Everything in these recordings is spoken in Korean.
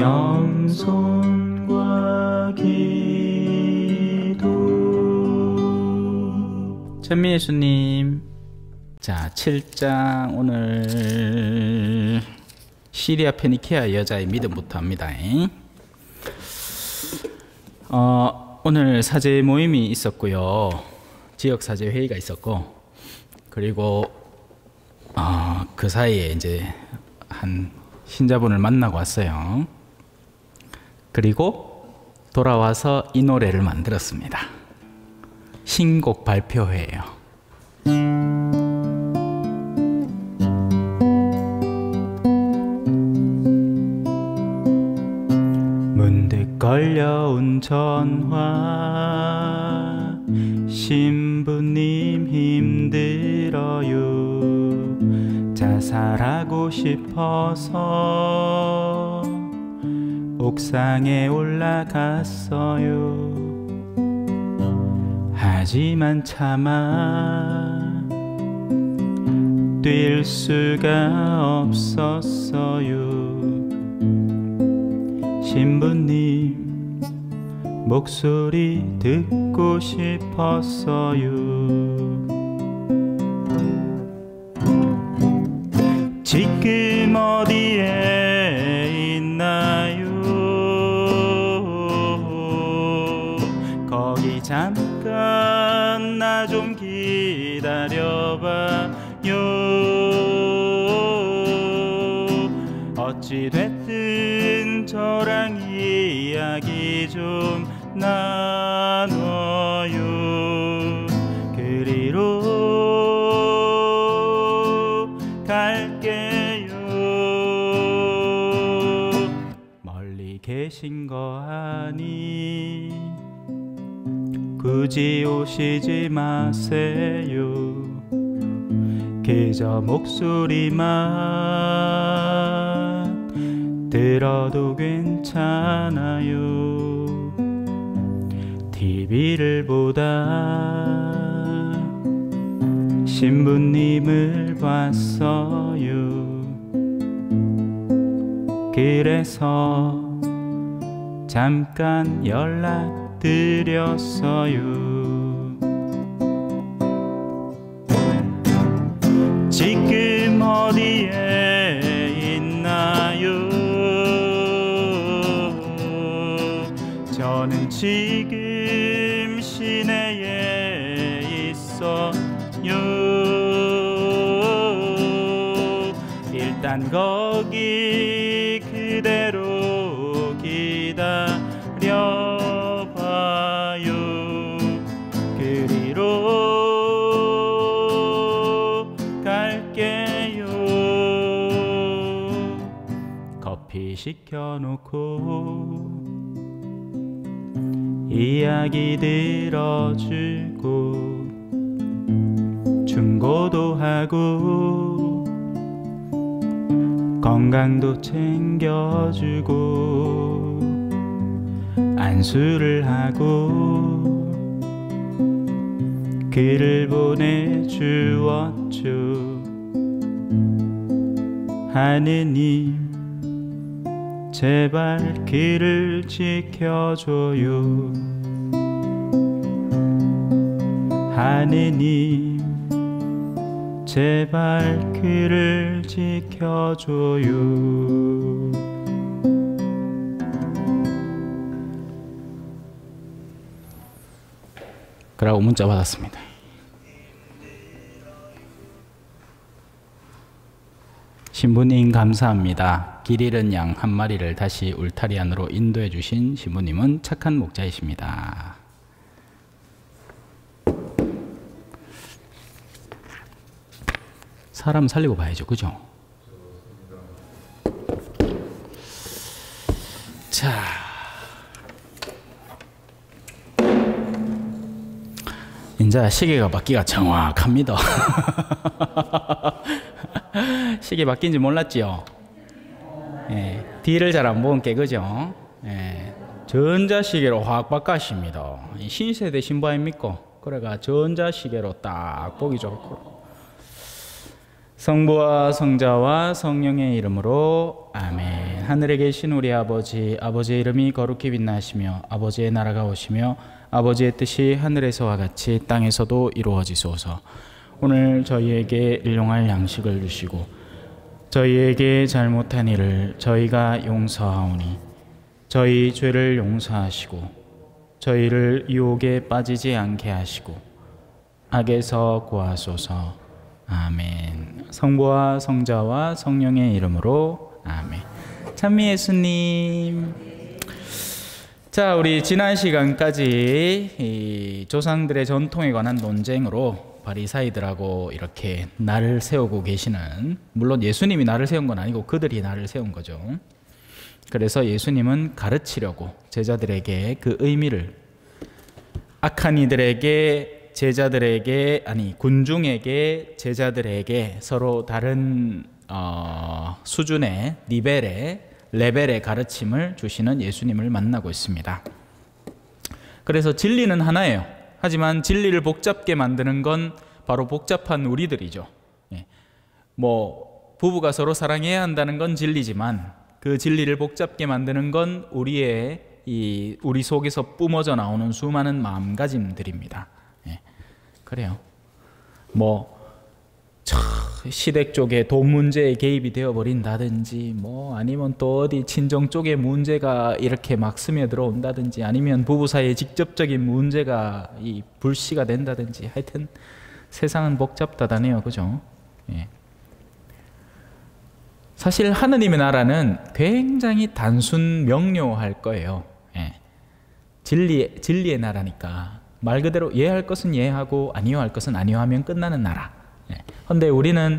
영손과 기도. 천미예수님, 자 7장 오늘 시리아 페니키아 여자의 믿음부터 합니다. 오늘 사제 모임이 있었고요, 지역 사제 회의가 있었고, 그리고 그 사이에 이제 한 신자분을 만나고 왔어요. 그리고 돌아와서 이 노래를 만들었습니다. 신곡 발표회예요. 문득 걸려온 전화, 신부님 힘들어요. 자살하고 싶어서 옥상에 올라갔어요. 하지만 차마 뛸 수가 없었어요. 신부님 목소리 듣고 싶었어요. 지금 어디에 있나요? 거기 잠깐 나 좀 기다려봐요. 어찌 됐든 저랑 이야기 좀 나눠요. 그리로 갈게요. 멀리 계신 거 아니, 굳이 오시지 마세요. 그저 목소리만 들어도 괜찮아요. TV를 보다 신부님을 봤어요. 그래서 잠깐 연락드렸어요. 지금 어디에 있나요? 저는 지금 시내에 있어요. 일단 거기 그대로 기다려봐요. 그리로 갈게요. 커피 시켜놓고 이야기 들어주고 충고도 하고 건강도 챙겨주고 안수를 하고 글을 보내주었죠. 하느님 제발 그를 지켜줘요. 하느님 제발 그를 지켜줘요. 그러고 문자 받았습니다. 신부님 감사합니다. 길 잃은 양 한 마리를 다시 울타리 안으로 인도해 주신 신부님은 착한 목자이십니다. 사람 살리고 봐야죠, 그죠? 자, 이제 시계가 바뀌가 정확합니다. 시계 바뀐지 몰랐지요? 예, 뒤를 잘 안 보는 게 그죠? 예, 전자시계로 확 바꿨습니다. 신세대 신부 아닙니까? 그래가 전자시계로 딱 보기 좋고, 성부와 성자와 성령의 이름으로 아멘. 하늘에 계신 우리 아버지, 아버지의 이름이 거룩히 빛나시며 아버지의 나라가 오시며 아버지의 뜻이 하늘에서와 같이 땅에서도 이루어지소서. 오늘 저희에게 일용할 양식을 주시고 저희에게 잘못한 일을 저희가 용서하오니 저희 죄를 용서하시고 저희를 유혹에 빠지지 않게 하시고 악에서 구하소서. 아멘. 성부와 성자와 성령의 이름으로 아멘. 찬미 예수님. 자, 우리 지난 시간까지 이 조상들의 전통에 관한 논쟁으로 바리사이들하고 이렇게 날을 세우고 계시는, 물론 예수님이 날을 세운 건 아니고 그들이 날을 세운 거죠. 그래서 예수님은 가르치려고 제자들에게 그 의미를, 악한 이들에게 제자들에게, 아니 군중에게 제자들에게 서로 다른 수준의 레벨의 가르침을 주시는 예수님을 만나고 있습니다. 그래서 진리는 하나예요. 하지만 진리를 복잡게 만드는 건 바로 복잡한 우리들이죠. 뭐 부부가 서로 사랑해야 한다는 건 진리지만 그 진리를 복잡게 만드는 건 우리 속에서 뿜어져 나오는 수많은 마음가짐들입니다. 그래요. 뭐 시댁 쪽에 돈 문제에 개입이 되어버린다든지, 뭐 아니면 또 어디 친정 쪽에 문제가 이렇게 막 스며들어 온다든지, 아니면 부부 사이에 직접적인 문제가 이 불씨가 된다든지, 하여튼 세상은 복잡하다네요. 그죠? 예. 사실 하느님의 나라는 굉장히 단순 명료할 거예요. 예. 진리의 나라니까 말 그대로 예할 것은 예하고 아니요 할 것은 아니요 하면 끝나는 나라. 근데 우리는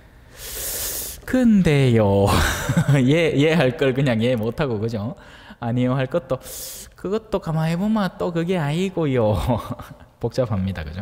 근데요 예할 걸 그냥 예 못하고, 그죠? 아니요 할 것도 그것도 가만히 보면 또 그게 아니고요. 복잡합니다. 그죠?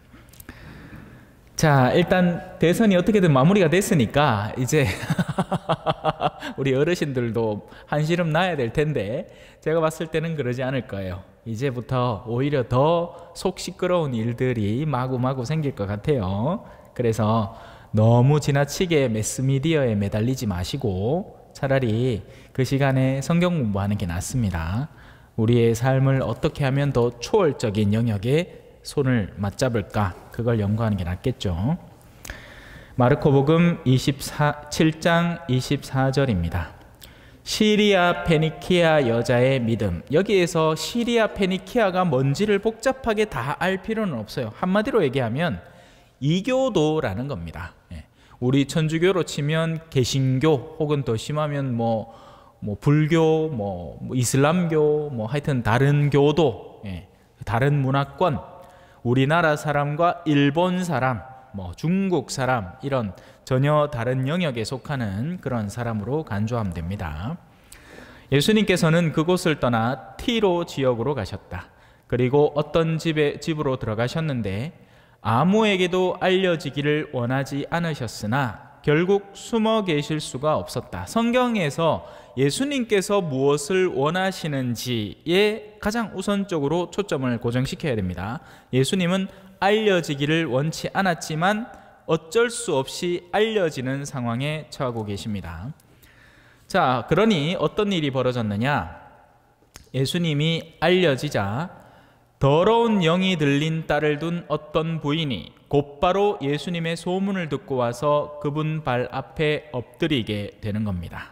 자, 일단 대선이 어떻게든 마무리가 됐으니까 이제 우리 어르신들도 한시름 놔야 될 텐데, 제가 봤을 때는 그러지 않을 거예요. 이제부터 오히려 더 속 시끄러운 일들이 마구마구 생길 것 같아요. 그래서 너무 지나치게 매스미디어에 매달리지 마시고 차라리 그 시간에 성경 공부하는 게 낫습니다. 우리의 삶을 어떻게 하면 더 초월적인 영역에 손을 맞잡을까, 그걸 연구하는 게 낫겠죠. 마르코복음 7장 24절입니다. 시리아 페니키아 여자의 믿음. 여기에서 시리아 페니키아가 뭔지를 복잡하게 다 알 필요는 없어요. 한마디로 얘기하면 이교도라는 겁니다. 우리 천주교로 치면 개신교, 혹은 더 심하면 뭐 불교, 뭐 이슬람교, 뭐 하여튼 다른 교도, 다른 문화권, 우리나라 사람과 일본 사람, 뭐 중국 사람, 이런 전혀 다른 영역에 속하는 그런 사람으로 간주하면 됩니다. 예수님께서는 그곳을 떠나 티로 지역으로 가셨다. 그리고 어떤 집으로 들어가셨는데 아무에게도 알려지기를 원하지 않으셨으나 결국 숨어 계실 수가 없었다. 성경에서 예수님께서 무엇을 원하시는지에 가장 우선적으로 초점을 고정시켜야 됩니다. 예수님은 알려지기를 원치 않았지만 어쩔 수 없이 알려지는 상황에 처하고 계십니다. 자, 그러니 어떤 일이 벌어졌느냐? 예수님이 알려지자 더러운 영이 들린 딸을 둔 어떤 부인이 곧바로 예수님의 소문을 듣고 와서 그분 발 앞에 엎드리게 되는 겁니다.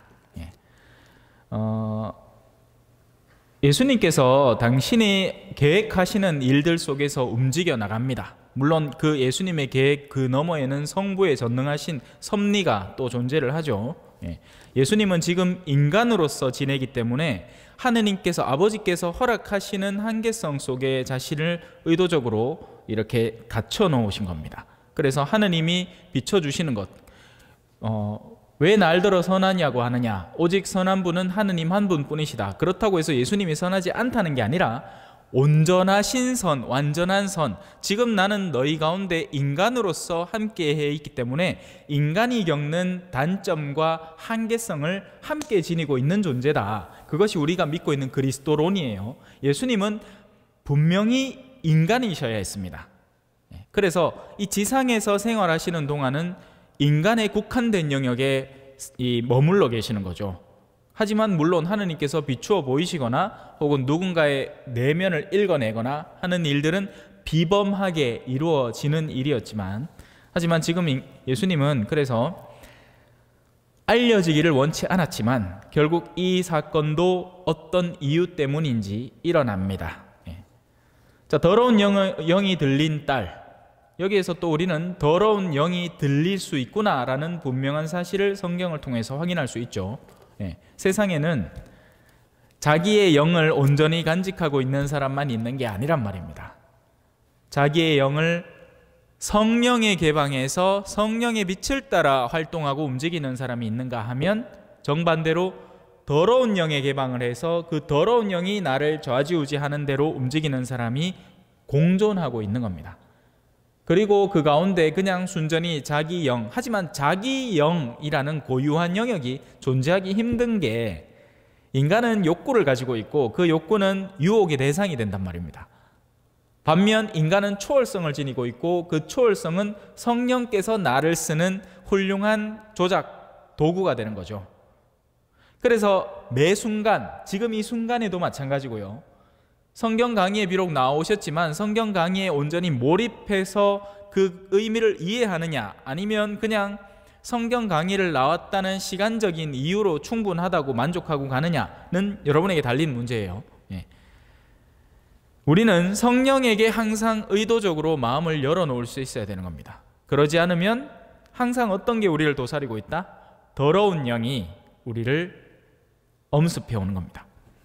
예수님께서 당신이 계획하시는 일들 속에서 움직여 나갑니다. 물론 그 예수님의 계획 그 너머에는 성부에 전능하신 섭리가 또 존재를 하죠. 예수님은 지금 인간으로서 지내기 때문에 하느님께서, 아버지께서 허락하시는 한계성 속에 자신을 의도적으로 이렇게 갖춰 놓으신 겁니다. 그래서 하느님이 비춰주시는 것, 왜 날더러 선하냐고 하느냐, 오직 선한 분은 하느님 한 분뿐이시다. 그렇다고 해서 예수님이 선하지 않다는 게 아니라 온전하신 선, 완전한 선, 지금 나는 너희 가운데 인간으로서 함께해 있기 때문에 인간이 겪는 단점과 한계성을 함께 지니고 있는 존재다. 그것이 우리가 믿고 있는 그리스도론이에요. 예수님은 분명히 인간이셔야 했습니다. 그래서 이 지상에서 생활하시는 동안은 인간의 국한된 영역에 머물러 계시는 거죠. 하지만 물론 하느님께서 비추어 보이시거나 혹은 누군가의 내면을 읽어내거나 하는 일들은 비범하게 이루어지는 일이었지만, 하지만 지금 예수님은 그래서 알려지기를 원치 않았지만 결국 이 사건도 어떤 이유 때문인지 일어납니다. 자, 더러운 영이 들린 딸, 여기에서 또 우리는 더러운 영이 들릴 수 있구나라는 분명한 사실을 성경을 통해서 확인할 수 있죠. 세상에는 자기의 영을 온전히 간직하고 있는 사람만 있는 게 아니란 말입니다. 자기의 영을 성령에 개방해서 성령의 빛을 따라 활동하고 움직이는 사람이 있는가 하면, 정반대로 더러운 영에 개방을 해서 그 더러운 영이 나를 좌지우지하는 대로 움직이는 사람이 공존하고 있는 겁니다. 그리고 그 가운데 그냥 순전히 자기 영, 하지만 자기 영이라는 고유한 영역이 존재하기 힘든 게, 인간은 욕구를 가지고 있고 그 욕구는 유혹의 대상이 된단 말입니다. 반면 인간은 초월성을 지니고 있고 그 초월성은 성령께서 나를 쓰는 훌륭한 조작 도구가 되는 거죠. 그래서 매 순간, 지금 이 순간에도 마찬가지고요. 성경 강의에 비록 나오셨지만 성경 강의에 온전히 몰입해서 그 의미를 이해하느냐, 아니면 그냥 성경 강의를 나왔다는 시간적인 이유로 충분하다고 만족하고 가느냐는 여러분에게 달린 문제예요. 우리는 성령에게 항상 의도적으로 마음을 열어놓을 수 있어야 되는 겁니다. 그러지 않으면 항상 어떤 게 우리를 도사리고 있다? 더러운 영이 우리를 엄습해 오는 겁니다.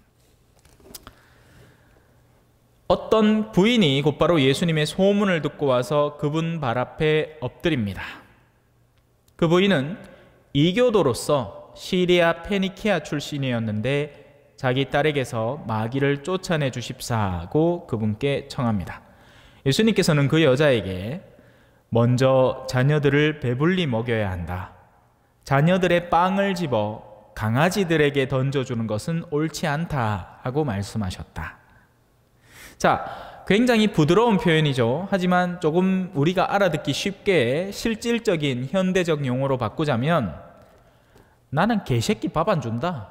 어떤 부인이 곧바로 예수님의 소문을 듣고 와서 그분 발 앞에 엎드립니다. 그 부인은 이교도로서 시리아 페니키아 출신이었는데 자기 딸에게서 마귀를 쫓아내 주십사고 그분께 청합니다. 예수님께서는 그 여자에게 먼저 자녀들을 배불리 먹여야 한다, 자녀들의 빵을 집어 강아지들에게 던져주는 것은 옳지 않다 하고 말씀하셨다. 자, 굉장히 부드러운 표현이죠. 하지만 조금 우리가 알아듣기 쉽게 실질적인 현대적 용어로 바꾸자면, 나는 개새끼 밥 안 준다.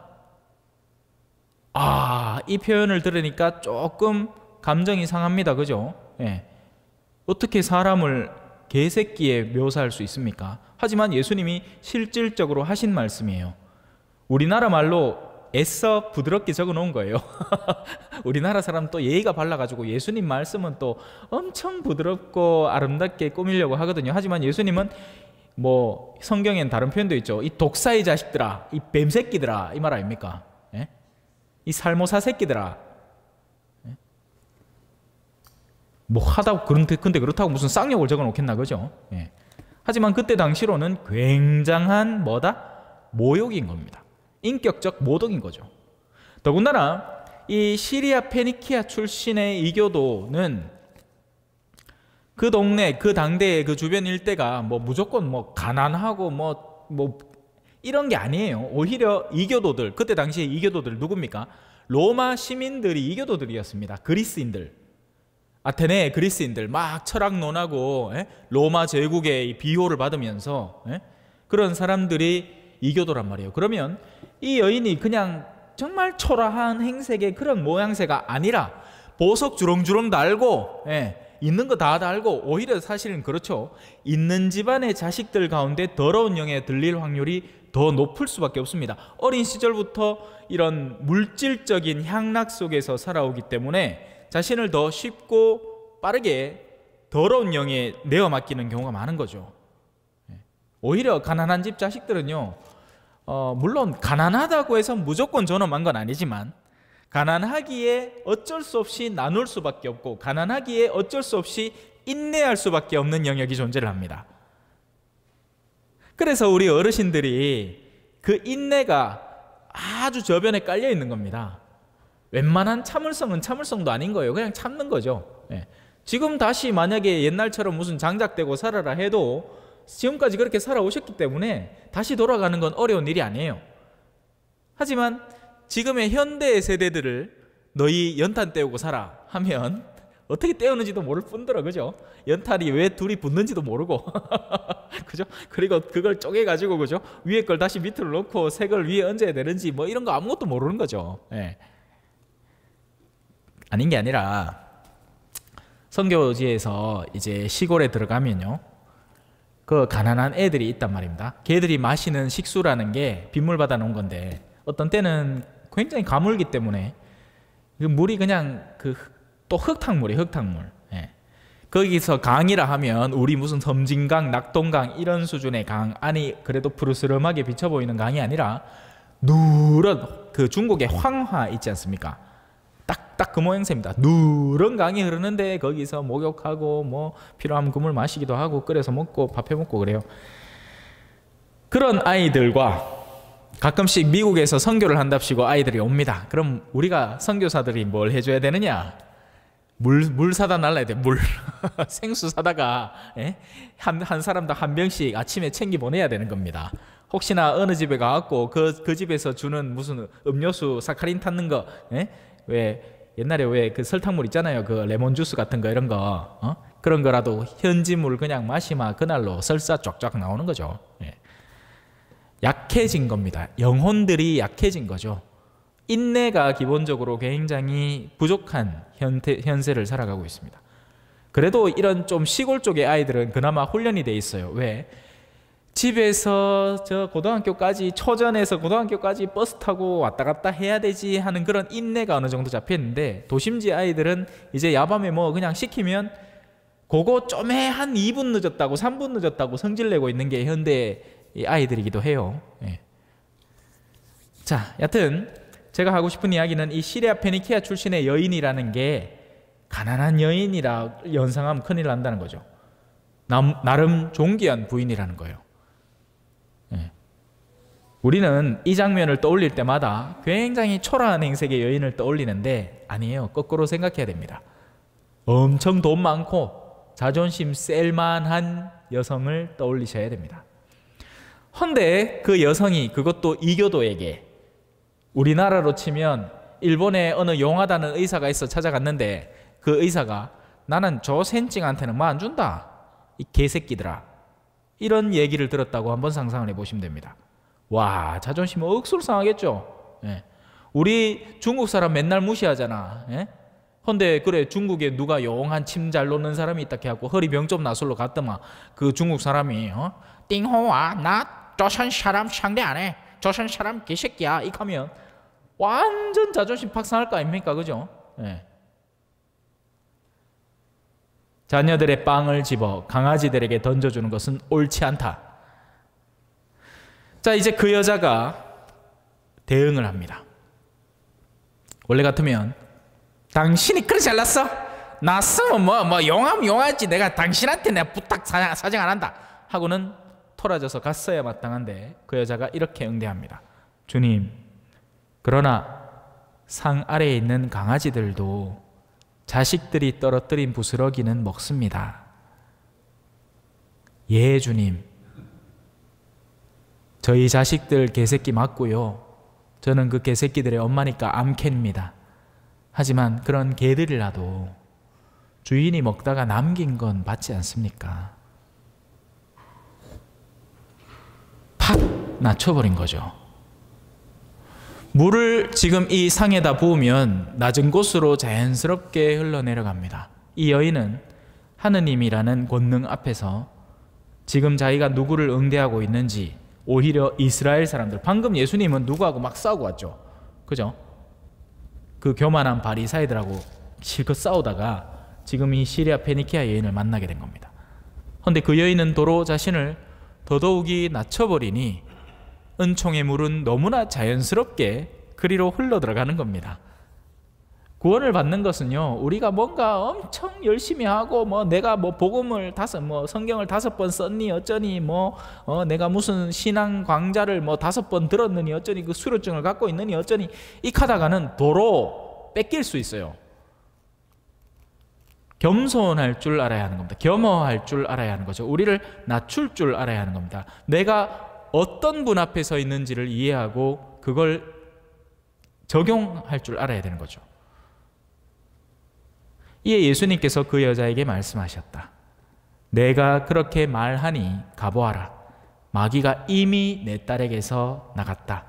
이 표현을 들으니까 조금 감정이 상합니다. 그죠? 어떻게 사람을 개새끼에 묘사할 수 있습니까? 하지만 예수님이 실질적으로 하신 말씀이에요. 우리나라 말로 애써 부드럽게 적어 놓은 거예요. 우리나라 사람 또 예의가 발라가지고 예수님 말씀은 또 엄청 부드럽고 아름답게 꾸미려고 하거든요. 하지만 예수님은 뭐 성경엔 다른 표현도 있죠. 이 독사의 자식들아, 이 뱀새끼들아, 이 말 아닙니까? 이 살모사 새끼들아. 뭐 하다고, 근데 그렇다고 무슨 쌍욕을 적어 놓겠나, 그죠? 하지만 그때 당시로는 굉장한 모욕인 겁니다. 인격적 모독인 거죠. 더군다나 이 시리아 페니키아 출신의 이교도는 그 동네, 그 당대의 그 주변 일대가 뭐 무조건 뭐 가난하고 뭐 이런 게 아니에요. 오히려 이교도들, 그때 당시에 이교도들 누굽니까? 로마 시민들이 이교도들이었습니다. 그리스인들, 아테네 그리스인들, 막 철학론하고 로마 제국의 비호를 받으면서 그런 사람들이 이교도란 말이에요. 그러면 이 여인이 그냥 정말 초라한 행색의 그런 모양새가 아니라 보석 주렁주렁 달고 있는 거 다 달고, 오히려 사실은 그렇죠. 있는 집안의 자식들 가운데 더러운 영에 들릴 확률이 더 높을 수밖에 없습니다. 어린 시절부터 이런 물질적인 향락 속에서 살아오기 때문에 자신을 더 쉽고 빠르게 더러운 영에 내어 맡기는 경우가 많은 거죠. 오히려 가난한 집 자식들은요, 물론 가난하다고 해서 무조건 존엄한 건 아니지만 가난하기에 어쩔 수 없이 나눌 수밖에 없고, 가난하기에 어쩔 수 없이 인내할 수밖에 없는 영역이 존재를 합니다. 그래서 우리 어르신들이 그 인내가 아주 저변에 깔려 있는 겁니다. 웬만한 참을성은 참을성도 아닌 거예요. 그냥 참는 거죠. 지금 다시 만약에 옛날처럼 무슨 장작되고 살아라 해도 지금까지 그렇게 살아오셨기 때문에 다시 돌아가는 건 어려운 일이 아니에요. 하지만 지금의 현대 세대들을 너희 연탄 때우고 살아 하면 어떻게 떼었는지도 모를 뿐더러, 그죠? 연탄이 왜 둘이 붙는지도 모르고, 그죠? 그리고 그걸 쪼개가지고, 그죠? 위에 걸 다시 밑으로 놓고 새 걸 위에 얹어야 되는지 뭐 이런 거 아무것도 모르는 거죠. 예. 아닌 게 아니라 선교지에서 이제 시골에 들어가면요, 그 가난한 애들이 있단 말입니다. 걔들이 마시는 식수라는 게 빗물 받아 놓은 건데 어떤 때는 굉장히 가물기 때문에 그 물이 그냥 또 흙탕물이에요. 흙탕물. 예. 거기서 강이라 하면 우리 무슨 섬진강, 낙동강 이런 수준의 강, 아니 그래도 푸르스름하게 비쳐 보이는 강이 아니라 누런 그 중국의 황화 있지 않습니까? 딱 그 모양새입니다. 누런 강이 흐르는데 거기서 목욕하고 뭐 필요하면 그 물 마시기도 하고 끓여서 먹고 밥해 먹고 그래요. 그런 아이들과 가끔씩 미국에서 선교를 한답시고 아이들이 옵니다. 그럼 우리가 선교사들이 뭘 해줘야 되느냐? 물 사다 날라야 돼. 물. 생수 사다가 한 사람당 한 병씩 아침에 챙기 보내야 되는 겁니다. 혹시나 어느 집에 가갖고 그 집에서 주는 무슨 음료수 사카린 탔는 거, 왜 옛날에 왜 그 설탕물 있잖아요. 그 레몬 주스 같은 거 이런 거, 그런 거라도 현지 물 그냥 마시면 그날로 설사 쫙쫙 나오는 거죠. 약해진 겁니다. 영혼들이 약해진 거죠. 인내가 기본적으로 굉장히 부족한 현세를 살아가고 있습니다. 그래도 이런 좀 시골 쪽의 아이들은 그나마 훈련이 돼 있어요. 왜? 집에서 저 고등학교까지, 초전에서 고등학교까지 버스 타고 왔다 갔다 해야 되지 하는 그런 인내가 어느 정도 잡혔는데, 도심지 아이들은 이제 야밤에 뭐 그냥 시키면 그거 좀에 한 2분 늦었다고 3분 늦었다고 성질내고 있는 게 현대 아이들이기도 해요. 자, 여튼 제가 하고 싶은 이야기는 이 시리아 페니키아 출신의 여인이라는 게 가난한 여인이라 연상하면 큰일 난다는 거죠. 나름 존귀한 부인이라는 거예요. 우리는 이 장면을 떠올릴 때마다 굉장히 초라한 행색의 여인을 떠올리는데 아니에요. 거꾸로 생각해야 됩니다. 엄청 돈 많고 자존심 셀만한 여성을 떠올리셔야 됩니다. 헌데 그 여성이, 그것도 이교도에게, 우리나라로 치면 일본에 어느 용하다는 의사가 있어 찾아갔는데 그 의사가 나는 저 센징한테는 뭐 안 준다, 이 개새끼들아, 이런 얘기를 들었다고 한번 상상을 해보시면 됩니다. 와, 자존심 억수로 상하겠죠. 우리 중국 사람 맨날 무시하잖아. 헌데 그래, 중국에 누가 용한 침 잘 놓는 사람이 있다 해갖고 허리병 좀 나술러 갔더만 그 중국 사람이 띵호아, 나 조선 사람 상대 안 해, 조선 사람 개새끼야, 이 하면 완전 자존심 박상할 거 아닙니까? 그죠? 자녀들의 빵을 집어 강아지들에게 던져주는 것은 옳지 않다. 자, 이제 그 여자가 대응을 합니다. 원래 같으면 당신이 그래 잘났어? 났으면 뭐 용하면 용하지, 내가 당신한테 내가 부탁 사정 안 한다 하고는 토라져서 갔어야 마땅한데 그 여자가 이렇게 응대합니다. 주님, 그러나 상 아래에 있는 강아지들도 자식들이 떨어뜨린 부스러기는 먹습니다. 예, 주님. 저희 자식들 개새끼 맞고요. 저는 그 개새끼들의 엄마니까 암캔입니다. 하지만 그런 개들이라도 주인이 먹다가 남긴 건 받지 않습니까? 팍 낮춰버린 거죠. 물을 지금 이 상에다 부으면 낮은 곳으로 자연스럽게 흘러내려갑니다. 이 여인은 하느님이라는 권능 앞에서 지금 자기가 누구를 응대하고 있는지, 오히려 이스라엘 사람들, 방금 예수님은 누구하고 막 싸우고 왔죠. 그죠? 그 교만한 바리사이들하고 실컷 싸우다가 지금 이 시리아 페니키아 여인을 만나게 된 겁니다. 그런데 그 여인은 도로 자신을 더더욱이 낮춰버리니 은총의 물은 너무나 자연스럽게 그리로 흘러 들어가는 겁니다. 구원을 받는 것은요, 우리가 뭔가 엄청 열심히 하고 내가 복음을 성경을 5번 썼니 어쩌니 내가 무슨 신앙 강좌를 5번 들었느니 어쩌니 그 수료증을 갖고 있느니 어쩌니 이 하다가는 도로 뺏길 수 있어요. 겸손할 줄 알아야 하는 겁니다. 겸허할 줄 알아야 하는 거죠. 우리를 낮출 줄 알아야 하는 겁니다. 내가 어떤 분 앞에 서 있는지를 이해하고 그걸 적용할 줄 알아야 되는 거죠. 이에 예수님께서 그 여자에게 말씀하셨다. 내가 그렇게 말하니 가보아라. 마귀가 이미 내 딸에게서 나갔다.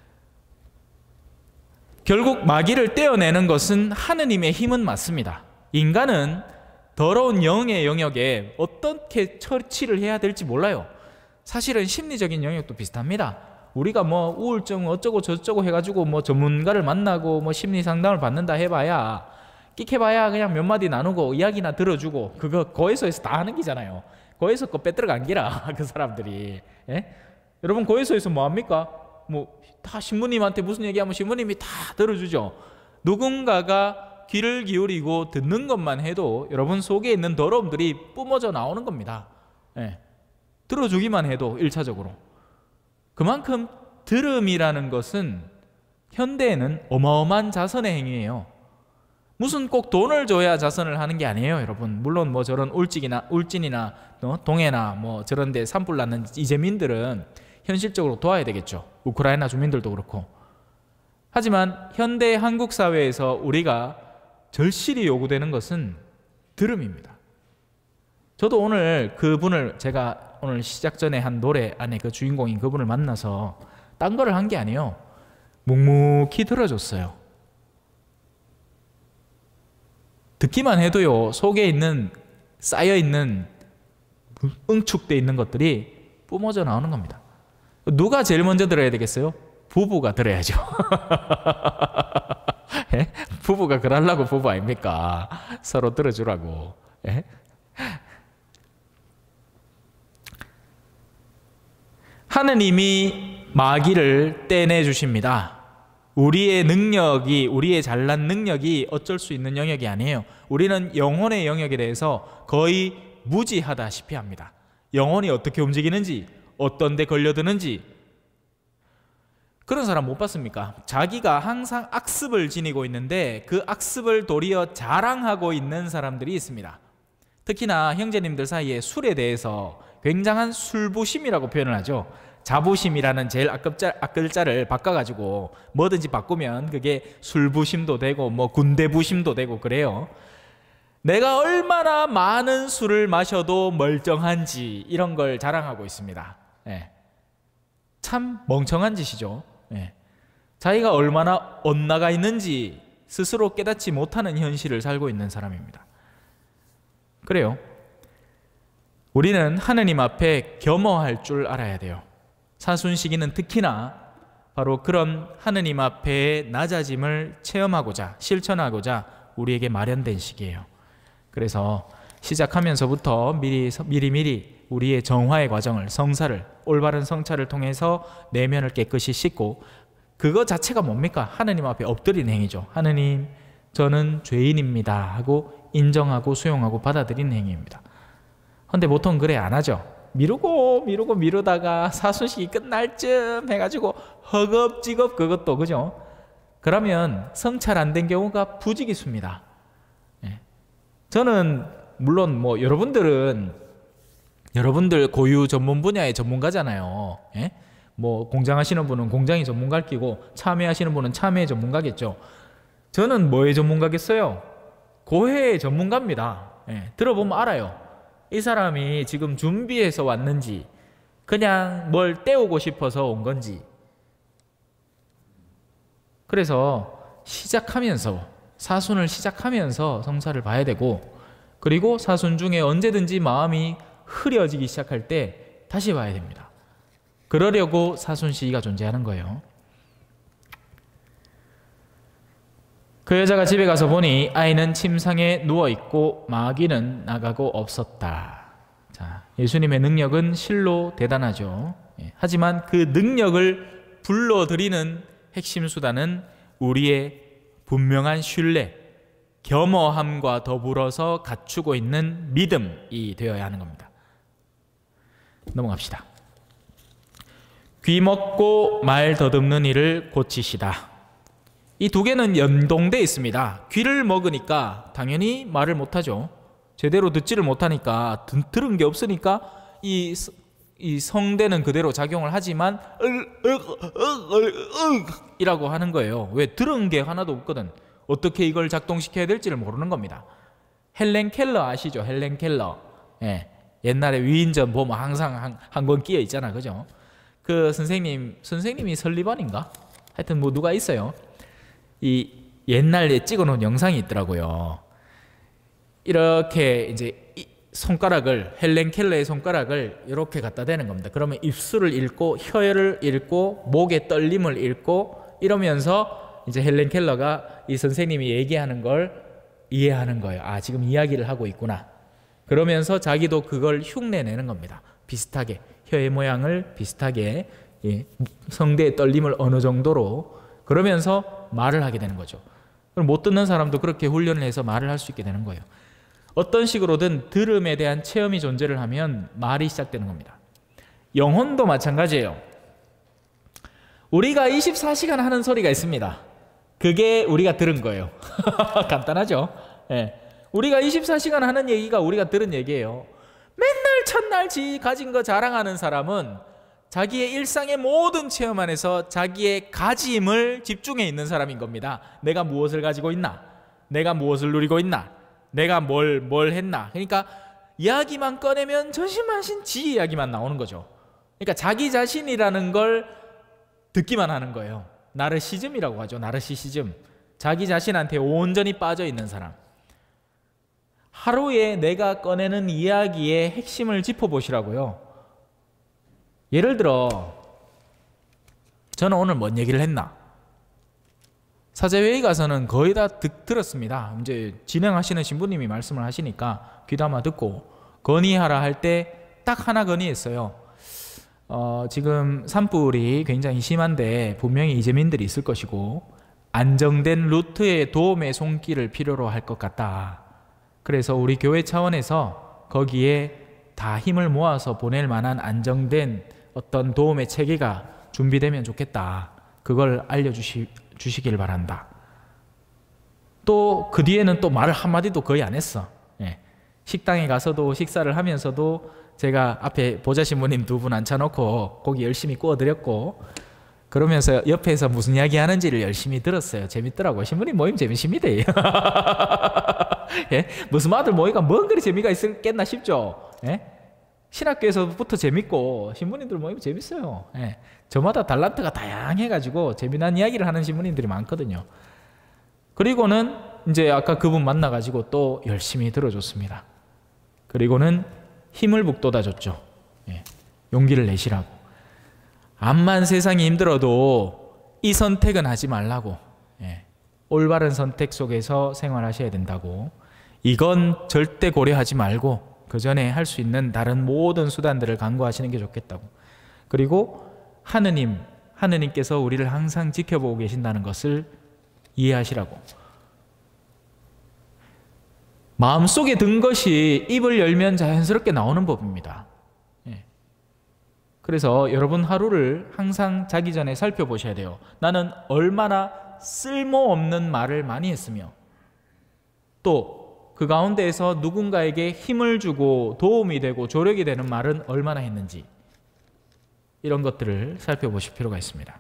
결국 마귀를 떼어내는 것은 하느님의 힘은 맞습니다. 인간은 더러운 영의 영역에 어떻게 처치를 해야 될지 몰라요. 사실은 심리적인 영역도 비슷합니다. 우리가 뭐 우울증 어쩌고 저쩌고 해가지고 뭐 전문가를 만나고 뭐 심리 상담을 받는다 해봐야 끽해봐야 그냥 몇 마디 나누고 이야기나 들어주고 그거 고해소에서 다 하는 기잖아요. 고해소 거 빼들어 간 기라 그 사람들이. 예? 여러분 고해소에서 뭐 합니까? 뭐 다 신부님한테 무슨 얘기하면 신부님이 다 들어주죠. 누군가가 귀를 기울이고 듣는 것만 해도 여러분 속에 있는 더러움들이 뿜어져 나오는 겁니다. 예. 들어주기만 해도 1차적으로. 그만큼 들음이라는 것은 현대에는 어마어마한 자선의 행위예요. 무슨 꼭 돈을 줘야 자선을 하는 게 아니에요, 여러분. 물론 뭐 저런 울진이나 동해나 뭐 저런 데 산불 났는 이재민들은 현실적으로 도와야 되겠죠. 우크라이나 주민들도 그렇고. 하지만 현대 한국 사회에서 우리가 절실히 요구되는 것은 들음입니다. 저도 오늘 그분을 제가 오늘 시작 전에 한 노래 안에 그 주인공인 그분을 만나서 딴 거를 한 게 아니에요. 묵묵히 들어줬어요. 듣기만 해도요, 속에 있는 쌓여있는 응축되어 있는 것들이 뿜어져 나오는 겁니다. 누가 제일 먼저 들어야 되겠어요? 부부가 들어야죠. 예? 부부가 그러려고 부부 아닙니까? 서로 들어주라고. 예? 하느님이 마귀를 떼내 주십니다. 우리의 능력이, 우리의 잘난 능력이 어쩔 수 있는 영역이 아니에요. 우리는 영혼의 영역에 대해서 거의 무지하다시피 합니다. 영혼이 어떻게 움직이는지, 어떤 데 걸려드는지. 그런 사람 못 봤습니까? 자기가 항상 악습을 지니고 있는데 그 악습을 도리어 자랑하고 있는 사람들이 있습니다. 특히나 형제님들 사이에 술에 대해서 굉장한 술부심이라고 표현을 하죠. 자부심이라는 제일 앞글자를 바꿔가지고 뭐든지 바꾸면 그게 술부심도 되고 뭐 군대부심도 되고 그래요. 내가 얼마나 많은 술을 마셔도 멀쩡한지 이런 걸 자랑하고 있습니다. 예. 참 멍청한 짓이죠. 예. 자기가 얼마나 엇나가 있는지 스스로 깨닫지 못하는 현실을 살고 있는 사람입니다. 그래요. 우리는 하느님 앞에 겸허할 줄 알아야 돼요. 사순시기는 특히나 바로 그런 하느님 앞에 낮아짐을 체험하고자, 실천하고자 우리에게 마련된 시기예요. 그래서 시작하면서부터 미리 우리의 정화의 과정을, 성사를, 올바른 성찰을 통해서 내면을 깨끗이 씻고, 그거 자체가 뭡니까? 하느님 앞에 엎드리는 행위죠. 하느님, 저는 죄인입니다 하고 인정하고 수용하고 받아들이는 행위입니다. 근데 보통 그래 안 하죠. 미루다가 사순식이 끝날 쯤 해가지고 허겁지겁 그것도, 그죠? 그러면 성찰 안 된 경우가 부지기수입니다. 예. 저는 물론 뭐 여러분들 고유 전문 분야의 전문가잖아요. 예? 뭐 공장하시는 분은 공장의 전문가를 끼고 참여하시는 분은 참여의 전문가겠죠. 저는 뭐의 전문가겠어요? 고해의 전문가입니다. 예. 들어보면 알아요. 이 사람이 지금 준비해서 왔는지 그냥 뭘 때우고 싶어서 온 건지. 그래서 사순을 시작하면서 성사를 봐야 되고, 그리고 사순 중에 언제든지 마음이 흐려지기 시작할 때 다시 봐야 됩니다. 그러려고 사순 시기가 존재하는 거예요. 그 여자가 집에 가서 보니 아이는 침상에 누워있고 마귀는 나가고 없었다. 자, 예수님의 능력은 실로 대단하죠. 하지만 그 능력을 불러들이는 핵심 수단은 우리의 분명한 신뢰, 겸허함과 더불어서 갖추고 있는 믿음이 되어야 하는 겁니다. 넘어갑시다. 귀 먹고 말 더듬는 이를 고치시다. 이 두 개는 연동되어 있습니다. 귀를 먹으니까 당연히 말을 못하죠. 제대로 듣지를 못하니까, 들은 게 없으니까 이 성대는 그대로 작용을 하지만 이라고 하는 거예요. 왜? 들은 게 하나도 없거든. 어떻게 이걸 작동시켜야 될지를 모르는 겁니다. 헬렌 켈러 아시죠? 헬렌 켈러. 예. 옛날에 위인전 보면 항상 한 권 끼어 있잖아, 그죠? 그 선생님이 설리번인가? 하여튼 뭐 누가 있어요. 이 옛날에 찍어놓은 영상이 있더라고요. 이렇게 이제 손가락을 헬렌 켈러의 손가락을 이렇게 갖다 대는 겁니다. 그러면 입술을 읽고 혀를 읽고 목의 떨림을 읽고 이러면서 이제 헬렌 켈러가 이 선생님이 얘기하는 걸 이해하는 거예요. 아, 지금 이야기를 하고 있구나. 그러면서 자기도 그걸 흉내내는 겁니다. 비슷하게 혀의 모양을 비슷하게, 예, 성대의 떨림을 어느 정도로, 그러면서 말을 하게 되는 거죠. 그럼 못 듣는 사람도 그렇게 훈련을 해서 말을 할 수 있게 되는 거예요. 어떤 식으로든 들음에 대한 체험이 존재를 하면 말이 시작되는 겁니다. 영혼도 마찬가지예요. 우리가 24시간 하는 소리가 있습니다. 그게 우리가 들은 거예요. 간단하죠? 예. 우리가 24시간 하는 얘기가 우리가 들은 얘기예요. 맨날 첫날 지 가진 거 자랑하는 사람은 자기의 일상의 모든 체험 안에서 자기의 가짐을 집중해 있는 사람인 겁니다. 내가 무엇을 가지고 있나? 내가 무엇을 누리고 있나? 내가 뭘 했나? 그러니까 이야기만 꺼내면 전신만신 지 이야기만 나오는 거죠. 그러니까 자기 자신이라는 걸 듣기만 하는 거예요. 나르시즘이라고 하죠. 나르시시즘. 자기 자신한테 온전히 빠져 있는 사람. 하루에 내가 꺼내는 이야기의 핵심을 짚어보시라고요. 예를 들어 저는 오늘 뭔 얘기를 했나? 사제회의 가서는 거의 다 들었습니다. 이제 진행하시는 신부님이 말씀을 하시니까 귀담아 듣고 건의하라 할 때 딱 하나 건의했어요. 지금 산불이 굉장히 심한데 분명히 이재민들이 있을 것이고 안정된 루트의 도움의 손길을 필요로 할 것 같다. 그래서 우리 교회 차원에서 거기에 다 힘을 모아서 보낼 만한 안정된 어떤 도움의 체계가 준비되면 좋겠다. 그걸 알려주시길 바란다. 또 그 뒤에는 또 말을 한마디도 거의 안 했어. 예. 식당에 가서도 식사를 하면서도 제가 앞에 보좌 신부님 2분 앉혀놓고 고기 열심히 구워드렸고 그러면서 옆에서 무슨 이야기 하는지를 열심히 들었어요. 재밌더라고요. 신부님 모임 재밌습니다. 예? 무슨 아들 모임가 뭔 그리 재미가 있겠나 싶죠. 예? 신학교에서부터 재밌고 신부님들 모임 재밌어요. 예. 저마다 달란트가 다양해가지고 재미난 이야기를 하는 신부님들이 많거든요. 그리고는 이제 아까 그분 만나가지고 또 열심히 들어줬습니다. 그리고는 힘을 북돋아줬죠. 예. 용기를 내시라고. 암만 세상이 힘들어도 이 선택은 하지 말라고. 예. 올바른 선택 속에서 생활하셔야 된다고. 이건 절대 고려하지 말고 그 전에 할 수 있는 다른 모든 수단들을 강구하시는 게 좋겠다고. 그리고 하느님께서 우리를 항상 지켜보고 계신다는 것을 이해하시라고. 마음속에 든 것이 입을 열면 자연스럽게 나오는 법입니다. 예. 그래서 여러분 하루를 항상 자기 전에 살펴보셔야 돼요. 나는 얼마나 쓸모없는 말을 많이 했으며 또 그 가운데에서 누군가에게 힘을 주고 도움이 되고 조력이 되는 말은 얼마나 했는지 이런 것들을 살펴보실 필요가 있습니다.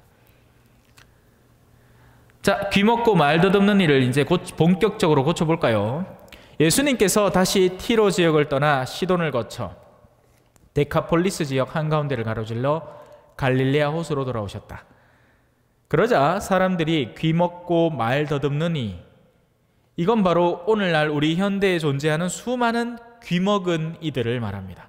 자, 귀먹고 말 더듬는 일을 이제 본격적으로 고쳐볼까요? 예수님께서 다시 티로 지역을 떠나 시돈을 거쳐 데카폴리스 지역 한가운데를 가로질러 갈릴레아 호수로 돌아오셨다. 그러자 사람들이 귀먹고 말 더듬는 이건 바로 오늘날 우리 현대에 존재하는 수많은 귀먹은 이들을 말합니다.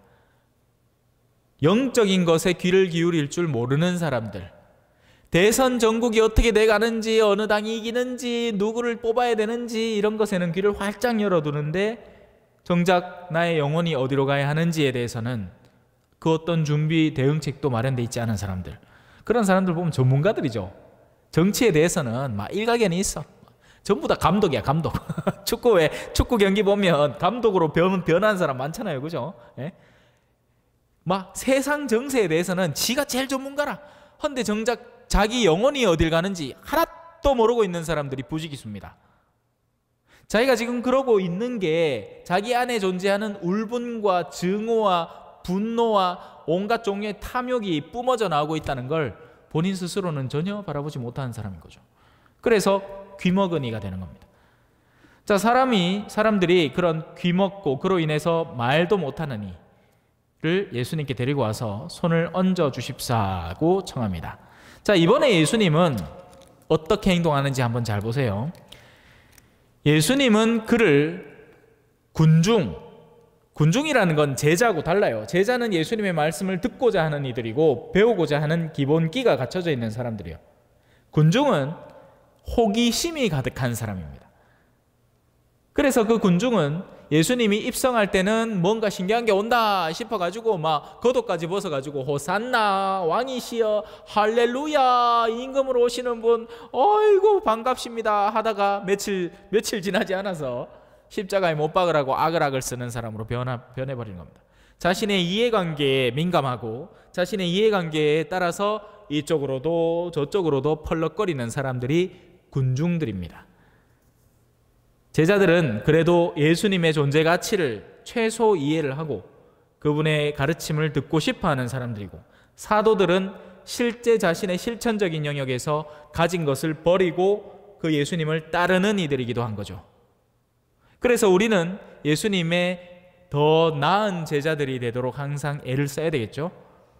영적인 것에 귀를 기울일 줄 모르는 사람들, 대선 전국이 어떻게 돼가는지, 어느 당이 이기는지, 누구를 뽑아야 되는지 이런 것에는 귀를 활짝 열어두는데 정작 나의 영혼이 어디로 가야 하는지에 대해서는 그 어떤 준비 대응책도 마련되어 있지 않은 사람들, 그런 사람들 보면 전문가들이죠. 정치에 대해서는 막 일가견이 있어. 전부 다 감독이야, 감독. 축구 경기 보면 감독으로 변한 사람 많잖아요, 그죠? 예? 막 세상 정세에 대해서는 지가 제일 전문가라. 헌데 정작 자기 영혼이 어딜 가는지 하나도 모르고 있는 사람들이 부지기수입니다. 자기가 지금 그러고 있는 게 자기 안에 존재하는 울분과 증오와 분노와 온갖 종류의 탐욕이 뿜어져 나오고 있다는 걸 본인 스스로는 전혀 바라보지 못하는 사람인 거죠. 그래서 귀머거니가 되는 겁니다. 자, 사람들이 그런 귀먹고 그로 인해서 말도 못하는 이를 예수님께 데리고 와서 손을 얹어 주십사고 청합니다. 자, 이번에 예수님은 어떻게 행동하는지 한번 잘 보세요. 예수님은 그를 군중이라는 건 제자하고 달라요. 제자는 예수님의 말씀을 듣고자 하는 이들이고 배우고자 하는 기본기가 갖춰져 있는 사람들이요. 군중은 호기심이 가득한 사람입니다. 그래서 그 군중은 예수님이 입성할 때는 뭔가 신기한 게 온다 싶어가지고 막 겉옷까지 벗어가지고 호산나 왕이시여 할렐루야 임금으로 오시는 분 어이구 반갑습니다 하다가 며칠 지나지 않아서 십자가에 못 박으라고 아글아글 쓰는 사람으로 변해버리는 겁니다. 자신의 이해관계에 민감하고 자신의 이해관계에 따라서 이쪽으로도 저쪽으로도 펄럭거리는 사람들이 군중들입니다. 제자들은 그래도 예수님의 존재 가치를 최소 이해를 하고 그분의 가르침을 듣고 싶어하는 사람들이고, 사도들은 실제 자신의 실천적인 영역에서 가진 것을 버리고 그 예수님을 따르는 이들이기도 한 거죠. 그래서 우리는 예수님의 더 나은 제자들이 되도록 항상 애를 써야 되겠죠.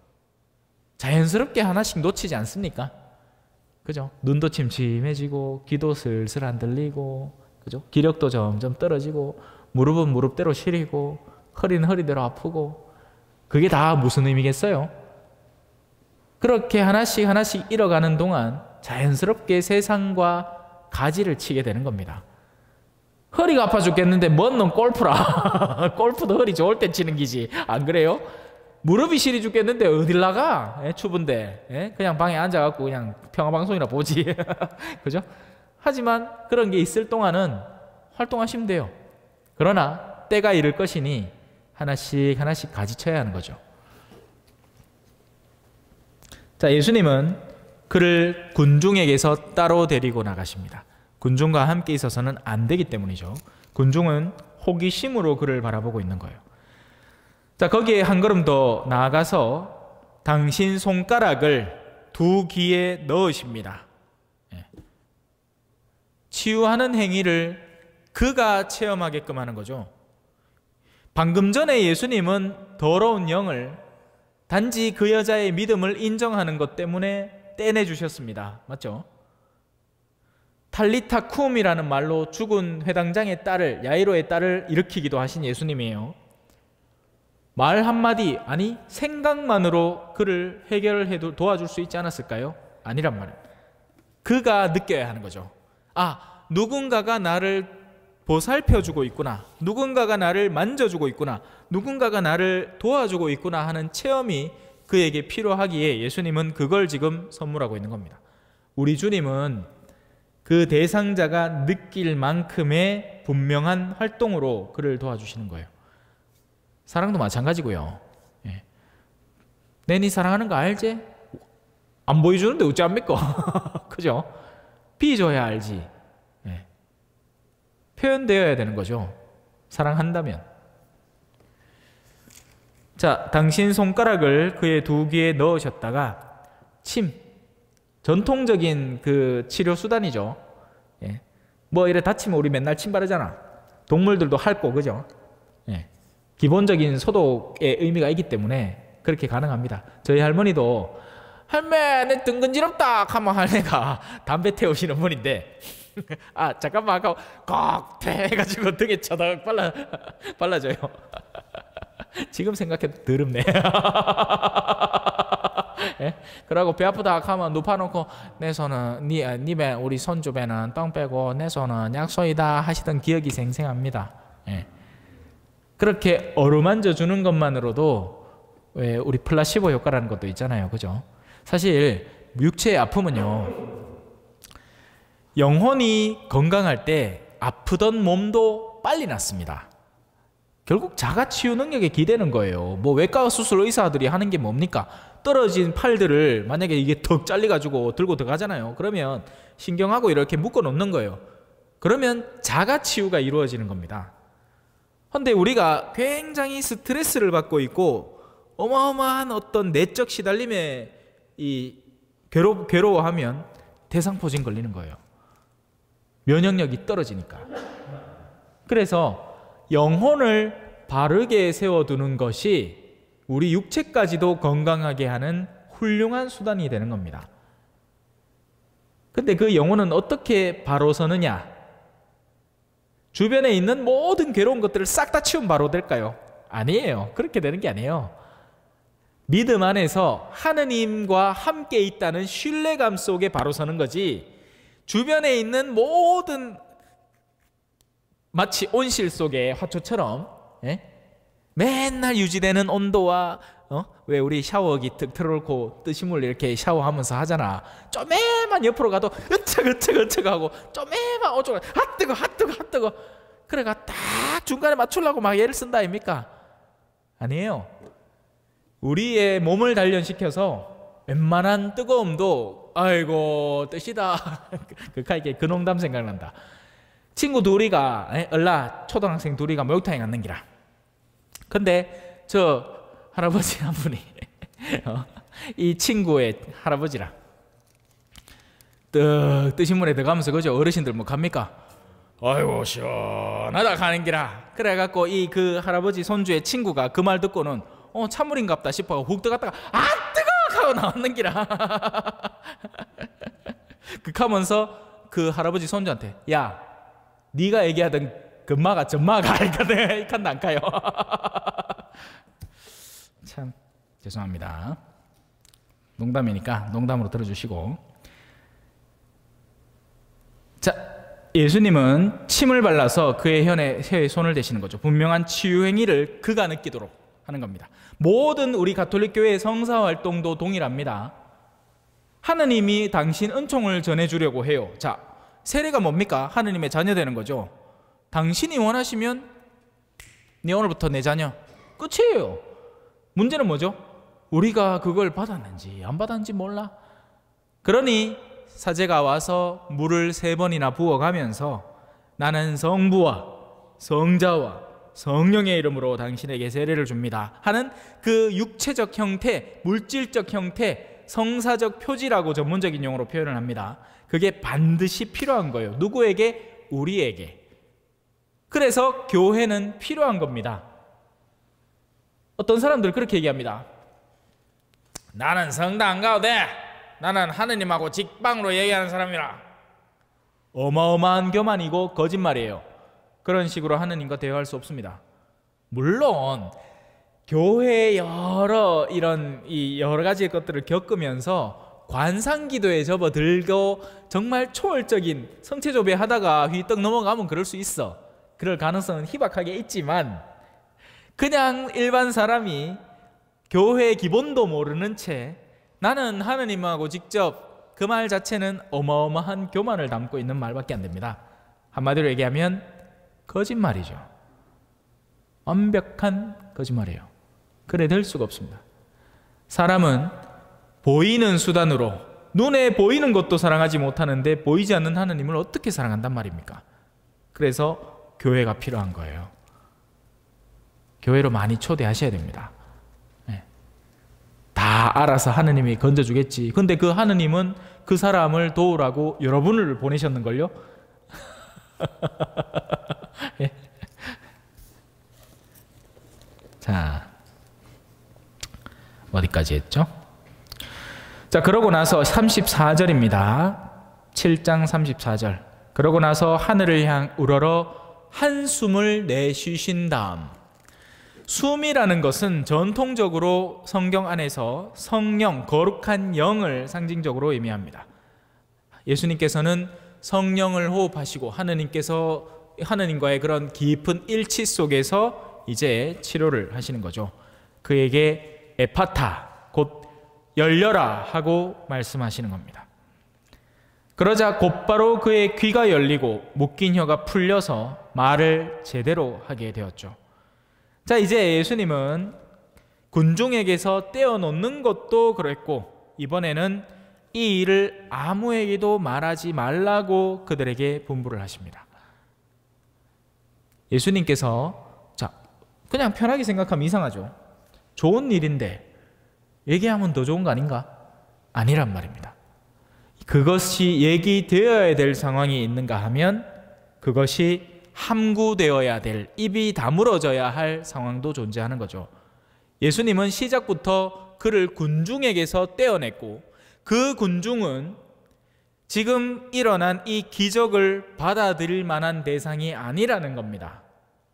자연스럽게 하나씩 놓치지 않습니까? 그죠? 눈도 침침해지고 귀도 슬슬 안 들리고, 그죠? 기력도 점점 떨어지고, 무릎은 무릎대로 시리고, 허리는 허리대로 아프고, 그게 다 무슨 의미겠어요? 그렇게 하나씩 잃어가는 동안 자연스럽게 세상과 가지를 치게 되는 겁니다. 허리가 아파 죽겠는데 뭔 놈 골프라. 골프도 허리 좋을 때 치는 기지, 안 그래요? 무릎이 시리 죽겠는데 어딜 나가? 추운데 그냥 방에 앉아갖고 그냥 평화방송이나 보지. 그죠? 하지만 그런 게 있을 동안은 활동하시면 돼요. 그러나 때가 이를 것이니 하나씩 가지쳐야 하는 거죠. 자, 예수님은 그를 군중에게서 따로 데리고 나가십니다. 군중과 함께 있어서는 안 되기 때문이죠. 군중은 호기심으로 그를 바라보고 있는 거예요. 자, 거기에 한 걸음 더 나아가서 당신 손가락을 두 귀에 넣으십니다. 치유하는 행위를 그가 체험하게끔 하는 거죠. 방금 전에 예수님은 더러운 영을 단지 그 여자의 믿음을 인정하는 것 때문에 떼내주셨습니다. 맞죠? 탈리타 쿰이라는 말로 죽은 회당장의 딸을, 야이로의 딸을 일으키기도 하신 예수님이에요. 말 한마디, 아니 생각만으로 그를 해결해 도와줄 수 있지 않았을까요? 아니란 말이에요. 그가 느껴야 하는 거죠. 아, 누군가가 나를 보살펴주고 있구나, 누군가가 나를 만져주고 있구나, 누군가가 나를 도와주고 있구나 하는 체험이 그에게 필요하기에 예수님은 그걸 지금 선물하고 있는 겁니다. 우리 주님은 그 대상자가 느낄 만큼의 분명한 활동으로 그를 도와주시는 거예요. 사랑도 마찬가지고요. 내 니 사랑하는 거 알지? 안 보여주는데 어찌합니까? 그죠? 빚어야 알지. 표현되어야 되는 거죠. 사랑한다면. 자, 당신 손가락을 그의 두 귀에 넣으셨다가 침, 전통적인 그 치료 수단이죠. 뭐 이래 다치면 우리 맨날 침 바르잖아. 동물들도 핥고, 그죠? 기본적인 소독의 의미가 있기 때문에 그렇게 가능합니다. 저희 할머니도 할매 내 등 근지럽다 하면 할매가 담배 태우시는 분인데 아 잠깐만 아까 꼭 해가지고 등에 쳐다 발라줘요. 지금 생각해도 더럽네. 그러고 배 아프다 하면 눕혀놓고 내 손은 니배 우리 손주배는 똥 빼고 내 손은 약소이다 하시던 기억이 생생합니다. 그렇게 어루만져 주는 것만으로도 왜 우리 플라시보 효과라는 것도 있잖아요. 그죠? 사실 육체의 아픔은요, 영혼이 건강할 때 아프던 몸도 빨리 낫습니다. 결국 자가 치유 능력에 기대는 거예요. 뭐 외과 수술 의사들이 하는 게 뭡니까? 떨어진 팔들을 만약에 이게 턱 잘려가지고 들고 들어가잖아요. 그러면 신경하고 이렇게 묶어 놓는 거예요. 그러면 자가 치유가 이루어지는 겁니다. 그런데 우리가 굉장히 스트레스를 받고 있고 어마어마한 어떤 내적 시달림에 괴로워하면 대상포진 걸리는 거예요. 면역력이 떨어지니까. 그래서 영혼을 바르게 세워두는 것이 우리 육체까지도 건강하게 하는 훌륭한 수단이 되는 겁니다. 근데 그 영혼은 어떻게 바로 서느냐? 주변에 있는 모든 괴로운 것들을 싹 다 치우면 바로 될까요? 아니에요. 그렇게 되는 게 아니에요. 믿음 안에서 하느님과 함께 있다는 신뢰감 속에 바로 서는 거지, 주변에 있는 모든 마치 온실 속의 화초처럼 맨날 유지되는 온도와 왜 우리 샤워기 득 틀어놓고 뜨신물 이렇게 샤워하면서 하잖아. 쪼매만 옆으로 가도 으쩍 하고 쪼매만 어쩌고 핫뜨거 그래가 딱 중간에 맞추려고 막 애를 쓴다 아닙니까? 아니에요. 우리의 몸을 단련시켜서 웬만한 뜨거움도 아이고 뜻이다 그 농담 생각난다. 친구 둘이가 얼라 초등학생 둘이가 목욕탕에 갔는기라. 근데 저 할아버지 한 분이 이 친구의 할아버지라 뜨신 물에 들어가면서 그죠? 어르신들 뭐 갑니까? 아이고 시원하다 가는기라. 그래갖고 이 그 할아버지 손주의 친구가 그 말 듣고는 찬물인갑다 싶어 훅 들어갔다가 아 뜨거! 하고 나왔는기라. 그하면서 그 할아버지 손주한테 야 네가 얘기하던 금마가 전마가 알거든. 이칸도 안 가요. 참 죄송합니다. 농담이니까 농담으로 들어주시고. 자, 예수님은 침을 발라서 그의 혀에 손을 대시는 거죠. 분명한 치유 행위를 그가 느끼도록 하는 겁니다. 모든 우리 가톨릭 교회의 성사 활동도 동일합니다. 하느님이 당신 은총을 전해주려고 해요. 자, 세례가 뭡니까? 하느님의 자녀 되는 거죠. 당신이 원하시면 네 오늘부터 내 자녀 끝이에요. 문제는 뭐죠? 우리가 그걸 받았는지 안 받았는지 몰라. 그러니 사제가 와서 물을 3번이나 부어가면서 나는 성부와 성자와 성령의 이름으로 당신에게 세례를 줍니다 하는 그 육체적 형태, 물질적 형태, 성사적 표지라고 전문적인 용어로 표현을 합니다. 그게 반드시 필요한 거예요. 누구에게? 우리에게. 그래서 교회는 필요한 겁니다. 어떤 사람들 그렇게 얘기합니다. 나는 성당 안 가도 돼. 나는 하느님하고 직방으로 얘기하는 사람이라. 어마어마한 교만이고 거짓말이에요. 그런 식으로 하느님과 대화할 수 없습니다. 물론 교회의 여러 가지 것들을 겪으면서 관상기도에 접어들고 정말 초월적인 성체조배하다가 휘떡 넘어가면 그럴 수 있어. 그럴 가능성은 희박하게 있지만 그냥 일반 사람이 교회의 기본도 모르는 채 나는 하느님하고 직접, 그 말 자체는 어마어마한 교만을 담고 있는 말밖에 안 됩니다. 한마디로 얘기하면 거짓말이죠. 완벽한 거짓말이에요. 그래 될 수가 없습니다. 사람은 보이는 수단으로 눈에 보이는 것도 사랑하지 못하는데 보이지 않는 하느님을 어떻게 사랑한단 말입니까? 그래서 교회가 필요한 거예요. 교회로 많이 초대하셔야 됩니다. 다 알아서 하느님이 건져주겠지. 근데 그 하느님은 그 사람을 도우라고 여러분을 보내셨는걸요? 예. 자, 어디까지 했죠? 자, 그러고 나서 34절입니다. 7장 34절. 그러고 나서 하늘을 향 우러러 한숨을 내쉬신 다음. 숨이라는 것은 전통적으로 성경 안에서 성령, 거룩한 영을 상징적으로 의미합니다. 예수님께서는 성령을 호흡하시고 하느님과의 그런 깊은 일치 속에서 이제 치료를 하시는 거죠. 그에게 에파타, 곧 열려라 하고 말씀하시는 겁니다. 그러자 곧바로 그의 귀가 열리고 묶인 혀가 풀려서 말을 제대로 하게 되었죠. 자, 이제 예수님은 군중에게서 떼어놓는 것도 그랬고 이번에는 이 일을 아무에게도 말하지 말라고 그들에게 분부를 하십니다. 예수님께서 자, 그냥 편하게 생각하면 이상하죠. 좋은 일인데 얘기하면 더 좋은 거 아닌가? 아니란 말입니다. 그것이 얘기되어야 될 상황이 있는가 하면 그것이 함구되어야 될, 입이 다물어져야 할 상황도 존재하는 거죠. 예수님은 시작부터 그를 군중에게서 떼어냈고 그 군중은 지금 일어난 이 기적을 받아들일 만한 대상이 아니라는 겁니다.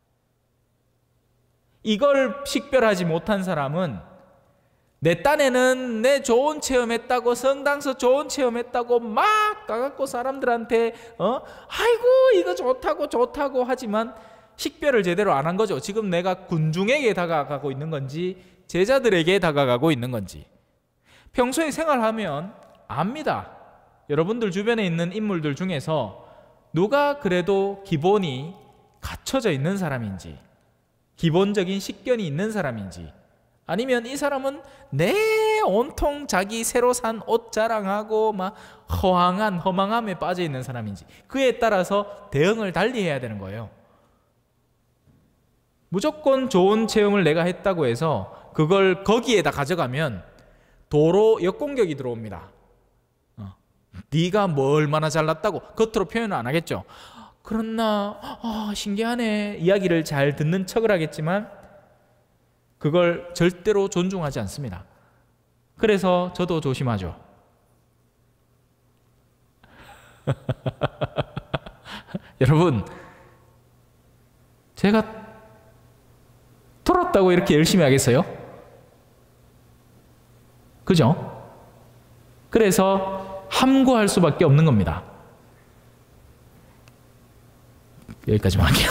이걸 식별하지 못한 사람은 내 딴에는 내 좋은 체험했다고, 성당서 좋은 체험했다고 막 가갖고 사람들한테 아이고 이거 좋다고 하지만 식별을 제대로 안 한 거죠. 지금 내가 군중에게 다가가고 있는 건지 제자들에게 다가가고 있는 건지. 평소에 생활하면 압니다. 여러분들 주변에 있는 인물들 중에서 누가 그래도 기본이 갖춰져 있는 사람인지, 기본적인 식견이 있는 사람인지, 아니면 이 사람은 온통 자기 새로 산 옷 자랑하고 막 허망함에 빠져 있는 사람인지, 그에 따라서 대응을 달리 해야 되는 거예요. 무조건 좋은 체험을 내가 했다고 해서 그걸 거기에다 가져가면 도로 역공격이 들어옵니다. 네가 뭐 얼마나 잘났다고 겉으로 표현을 안 하겠죠. 그렇나 신기하네 이야기를 잘 듣는 척을 하겠지만 그걸 절대로 존중하지 않습니다. 그래서 저도 조심하죠. 여러분, 제가 돌았다고 이렇게 열심히 하겠어요? 그죠? 그래서 함구할 수밖에 없는 겁니다. 여기까지만 할게요.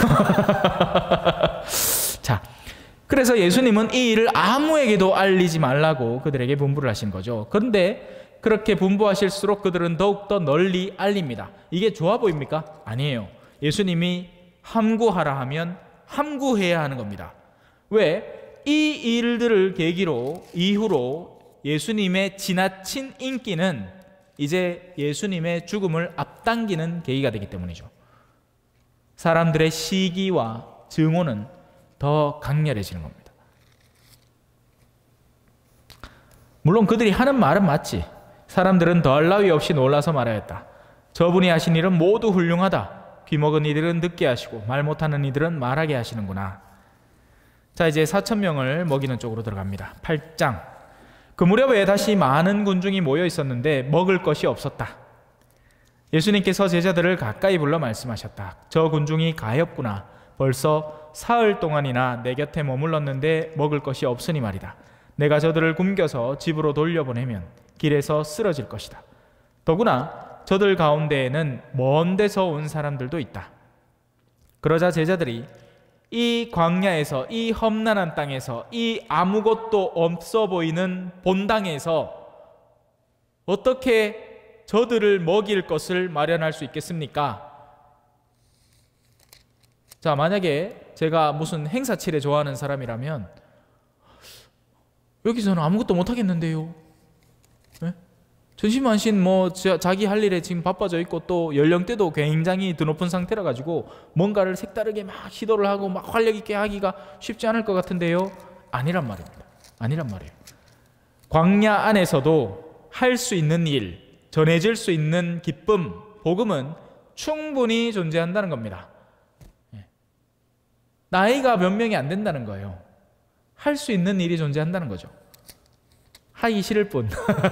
자, 그래서 예수님은 이 일을 아무에게도 알리지 말라고 그들에게 분부를 하신 거죠. 그런데 그렇게 분부하실수록 그들은 더욱더 널리 알립니다. 이게 좋아 보입니까? 아니에요. 예수님이 함구하라 하면 함구해야 하는 겁니다. 왜? 이 일들을 계기로 이후로 예수님의 지나친 인기는 이제 예수님의 죽음을 앞당기는 계기가 되기 때문이죠. 사람들의 시기와 증오는 더 강렬해지는 겁니다. 물론 그들이 하는 말은 맞지. 사람들은 더할 나위 없이 놀라서 말하였다. 저분이 하신 일은 모두 훌륭하다. 귀 먹은 이들은 듣게 하시고 말 못하는 이들은 말하게 하시는구나. 자, 이제 4,000명을 먹이는 쪽으로 들어갑니다. 8장. 그 무렵에 다시 많은 군중이 모여 있었는데 먹을 것이 없었다. 예수님께서 제자들을 가까이 불러 말씀하셨다. 저 군중이 가엾구나. 벌써 사흘 동안이나 내 곁에 머물렀는데 먹을 것이 없으니 말이다. 내가 저들을 굶겨서 집으로 돌려보내면 길에서 쓰러질 것이다. 더구나 저들 가운데에는 먼 데서 온 사람들도 있다. 그러자 제자들이 이 광야에서, 이 험난한 땅에서, 이 아무것도 없어 보이는 본당에서 어떻게 저들을 먹일 것을 마련할 수 있겠습니까? 자, 만약에 제가 무슨 행사치레 좋아하는 사람이라면 여기서는 아무것도 못 하겠는데요. 네? 전심만신 자기 할 일에 지금 바빠져 있고 또 연령대도 굉장히 드높은 상태라 가지고 뭔가를 색다르게 막 시도를 하고 막 활력 있게 하기가 쉽지 않을 것 같은데요. 아니란 말입니다. 아니란 말이에요. 광야 안에서도 할 수 있는 일, 전해질 수 있는 기쁨, 복음은 충분히 존재한다는 겁니다. 나이가 몇 명이 안 된다는 거예요. 할 수 있는 일이 존재한다는 거죠. 하기 싫을 뿐.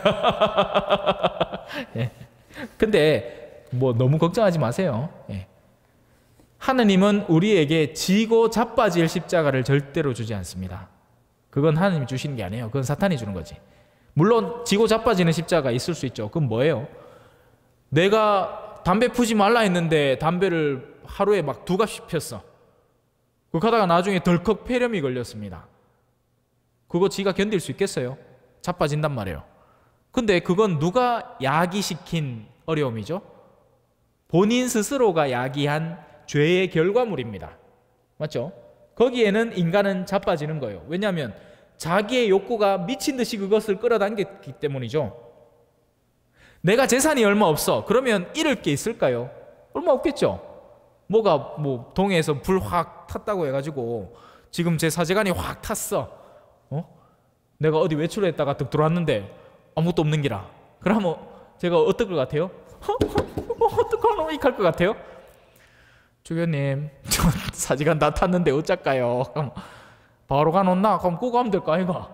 예. 근데 너무 걱정하지 마세요. 예. 하느님은 우리에게 지고 자빠질 십자가를 절대로 주지 않습니다. 그건 하느님이 주시는 게 아니에요. 그건 사탄이 주는 거지. 물론 지고 자빠지는 십자가 있을 수 있죠. 그건 뭐예요? 내가 담배 피우지 말라 했는데 담배를 하루에 막 2갑씩 폈어. 그렇게 하다가 나중에 덜컥 폐렴이 걸렸습니다. 그거 지가 견딜 수 있겠어요? 자빠진단 말이에요. 근데 그건 누가 야기시킨 어려움이죠? 본인 스스로가 야기한 죄의 결과물입니다. 맞죠? 거기에는 인간은 자빠지는 거예요. 왜냐하면 자기의 욕구가 미친 듯이 그것을 끌어당겼기 때문이죠. 내가 재산이 얼마 없어. 그러면 잃을 게 있을까요? 얼마 없겠죠. 동해에서 불 확 탔다고 해가지고 지금 제 사재간이 확 탔어. 내가 어디 외출했다가 득 들어왔는데 아무것도 없는 기라. 그러면 제가 어떨 것 같아요? 어떡하노? 이럴 것 같아요? 주교님, 저 사지간 다 탔는데 어쩔까요? 그럼 바로 가놓나? 그럼 끄고 하면 될까 아이가?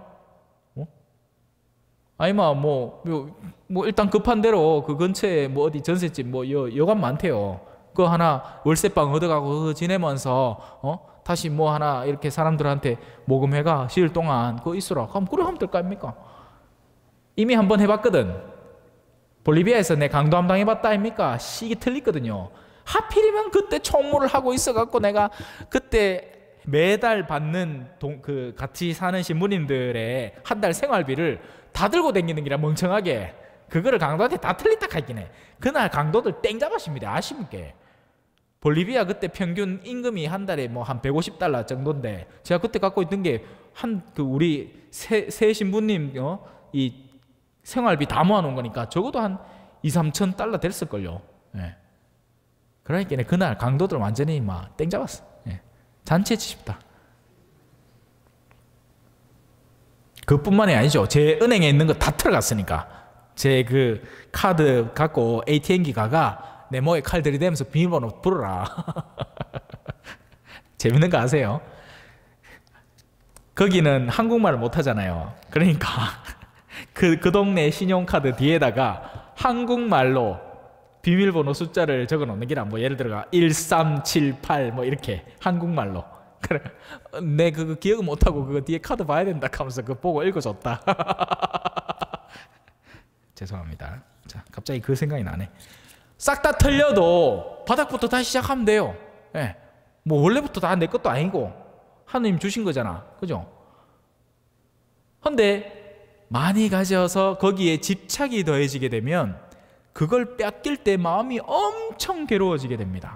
아니마 뭐 일단 급한 대로 그 근처에 뭐 어디 전셋집 뭐 여관 많대요. 그거 하나 월세방 얻어가고 지내면서 다시 뭐 하나 이렇게 사람들한테 모금해가 시일 동안 그거 있으라. 그럼 그래 하면 될 거 아닙니까? 이미 한번 해봤거든. 볼리비아에서 내 강도 함당 해봤다 아닙니까? 이게 틀리거든요. 하필이면 그때 총무를 하고 있어갖고 내가 그때 매달 받는 그 같이 사는 신부님들의 한 달 생활비를 다 들고 다니는 기라 멍청하게 그거를 강도한테 다 틀렸다 카기네. 그날 강도들 땡 잡았습니다. 아십니까? 볼리비아 그때 평균 임금이 한 달에 뭐 한 150달러 정도인데 제가 그때 갖고 있던 게 그 우리 새 신부님 이 생활비 다 모아놓은 거니까 적어도 한 2-3천 달러 됐을걸요. 예. 그러니까 그날 강도들 완전히 막 땡 잡았어. 예. 잔치에 치십다. 그뿐만이 아니죠. 제 은행에 있는 거 다 털어갔으니까 제 그 카드 갖고 ATM기 가가 내 목에 칼 들이대면서 비밀번호 불어라. 재밌는 거 아세요? 거기는 한국말을 못하잖아요. 그러니까 그 동네 신용카드 뒤에다가 한국말로 비밀번호 숫자를 적어 놓는 게라 뭐 예를 들어 1378 뭐 이렇게 한국말로. 그래, 내 그거 기억을 못하고 그거 뒤에 카드 봐야 된다 하면서 그거 보고 읽어줬다. 죄송합니다. 자, 갑자기 그 생각이 나네. 싹 다 틀려도 바닥부터 다시 시작하면 돼요. 예. 뭐 원래부터 다 내 것도 아니고 하느님 주신 거잖아. 그죠? 근데 많이 가져서 거기에 집착이 더해지게 되면 그걸 뺏길 때 마음이 엄청 괴로워지게 됩니다.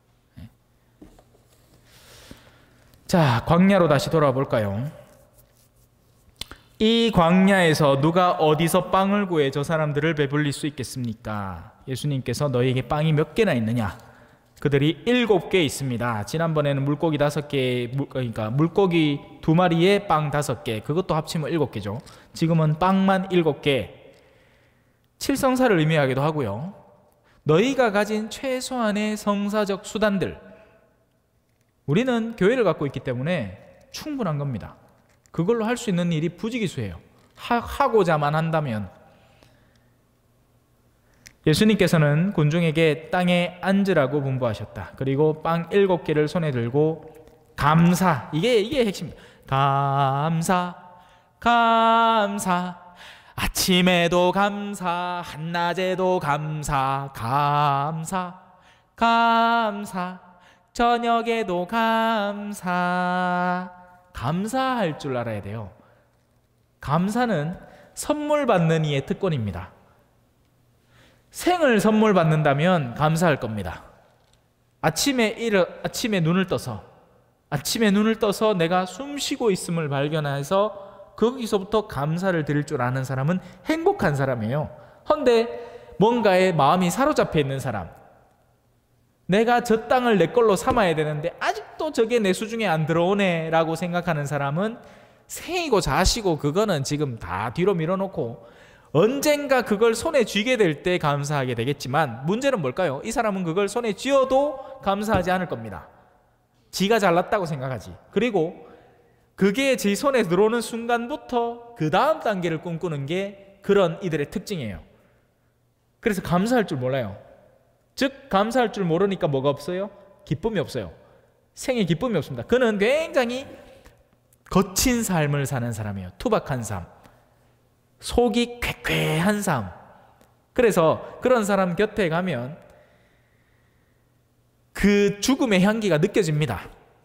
자, 광야로 다시 돌아와 볼까요? 이 광야에서 누가 어디서 빵을 구해 저 사람들을 배불릴 수 있겠습니까? 예수님께서 너희에게 빵이 몇 개나 있느냐? 그들이 7개 있습니다. 지난번에는 물고기 5개, 그러니까 물고기 2마리에 빵 5개, 그것도 합치면 7개죠. 지금은 빵만 7개. 칠성사를 의미하기도 하고요. 너희가 가진 최소한의 성사적 수단들, 우리는 교회를 갖고 있기 때문에 충분한 겁니다. 그걸로 할 수 있는 일이 부지기수예요. 하고자만 한다면. 예수님께서는 군중에게 땅에 앉으라고 분부하셨다. 그리고 빵 7개를 손에 들고 감사, 이게 핵심입니다. 감사, 감사, 아침에도 감사, 한낮에도 감사, 감사, 감사, 저녁에도 감사. 감사할 줄 알아야 돼요. 감사는 선물 받는 이의 특권입니다. 생을 선물 받는다면 감사할 겁니다. 아침에 눈을 떠서 내가 숨 쉬고 있음을 발견해서 거기서부터 감사를 드릴 줄 아는 사람은 행복한 사람이에요. 그런데 뭔가에 마음이 사로잡혀 있는 사람, 내가 저 땅을 내 걸로 삼아야 되는데 아직도 저게 내 수중에 안 들어오네 라고 생각하는 사람은 생이고 자시고 그거는 지금 다 뒤로 밀어놓고 언젠가 그걸 손에 쥐게 될 때 감사하게 되겠지만, 문제는 뭘까요? 이 사람은 그걸 손에 쥐어도 감사하지 않을 겁니다. 지가 잘났다고 생각하지. 그리고 그게 제 손에 들어오는 순간부터 그 다음 단계를 꿈꾸는 게 그런 이들의 특징이에요. 그래서 감사할 줄 몰라요. 즉 감사할 줄 모르니까 뭐가 없어요? 기쁨이 없어요. 생에 기쁨이 없습니다. 그는 굉장히 거친 삶을 사는 사람이에요. 투박한 삶, 속이 쾌쾌한 삶. 그래서 그런 사람 곁에 가면 그 죽음의 향기가 느껴집니다.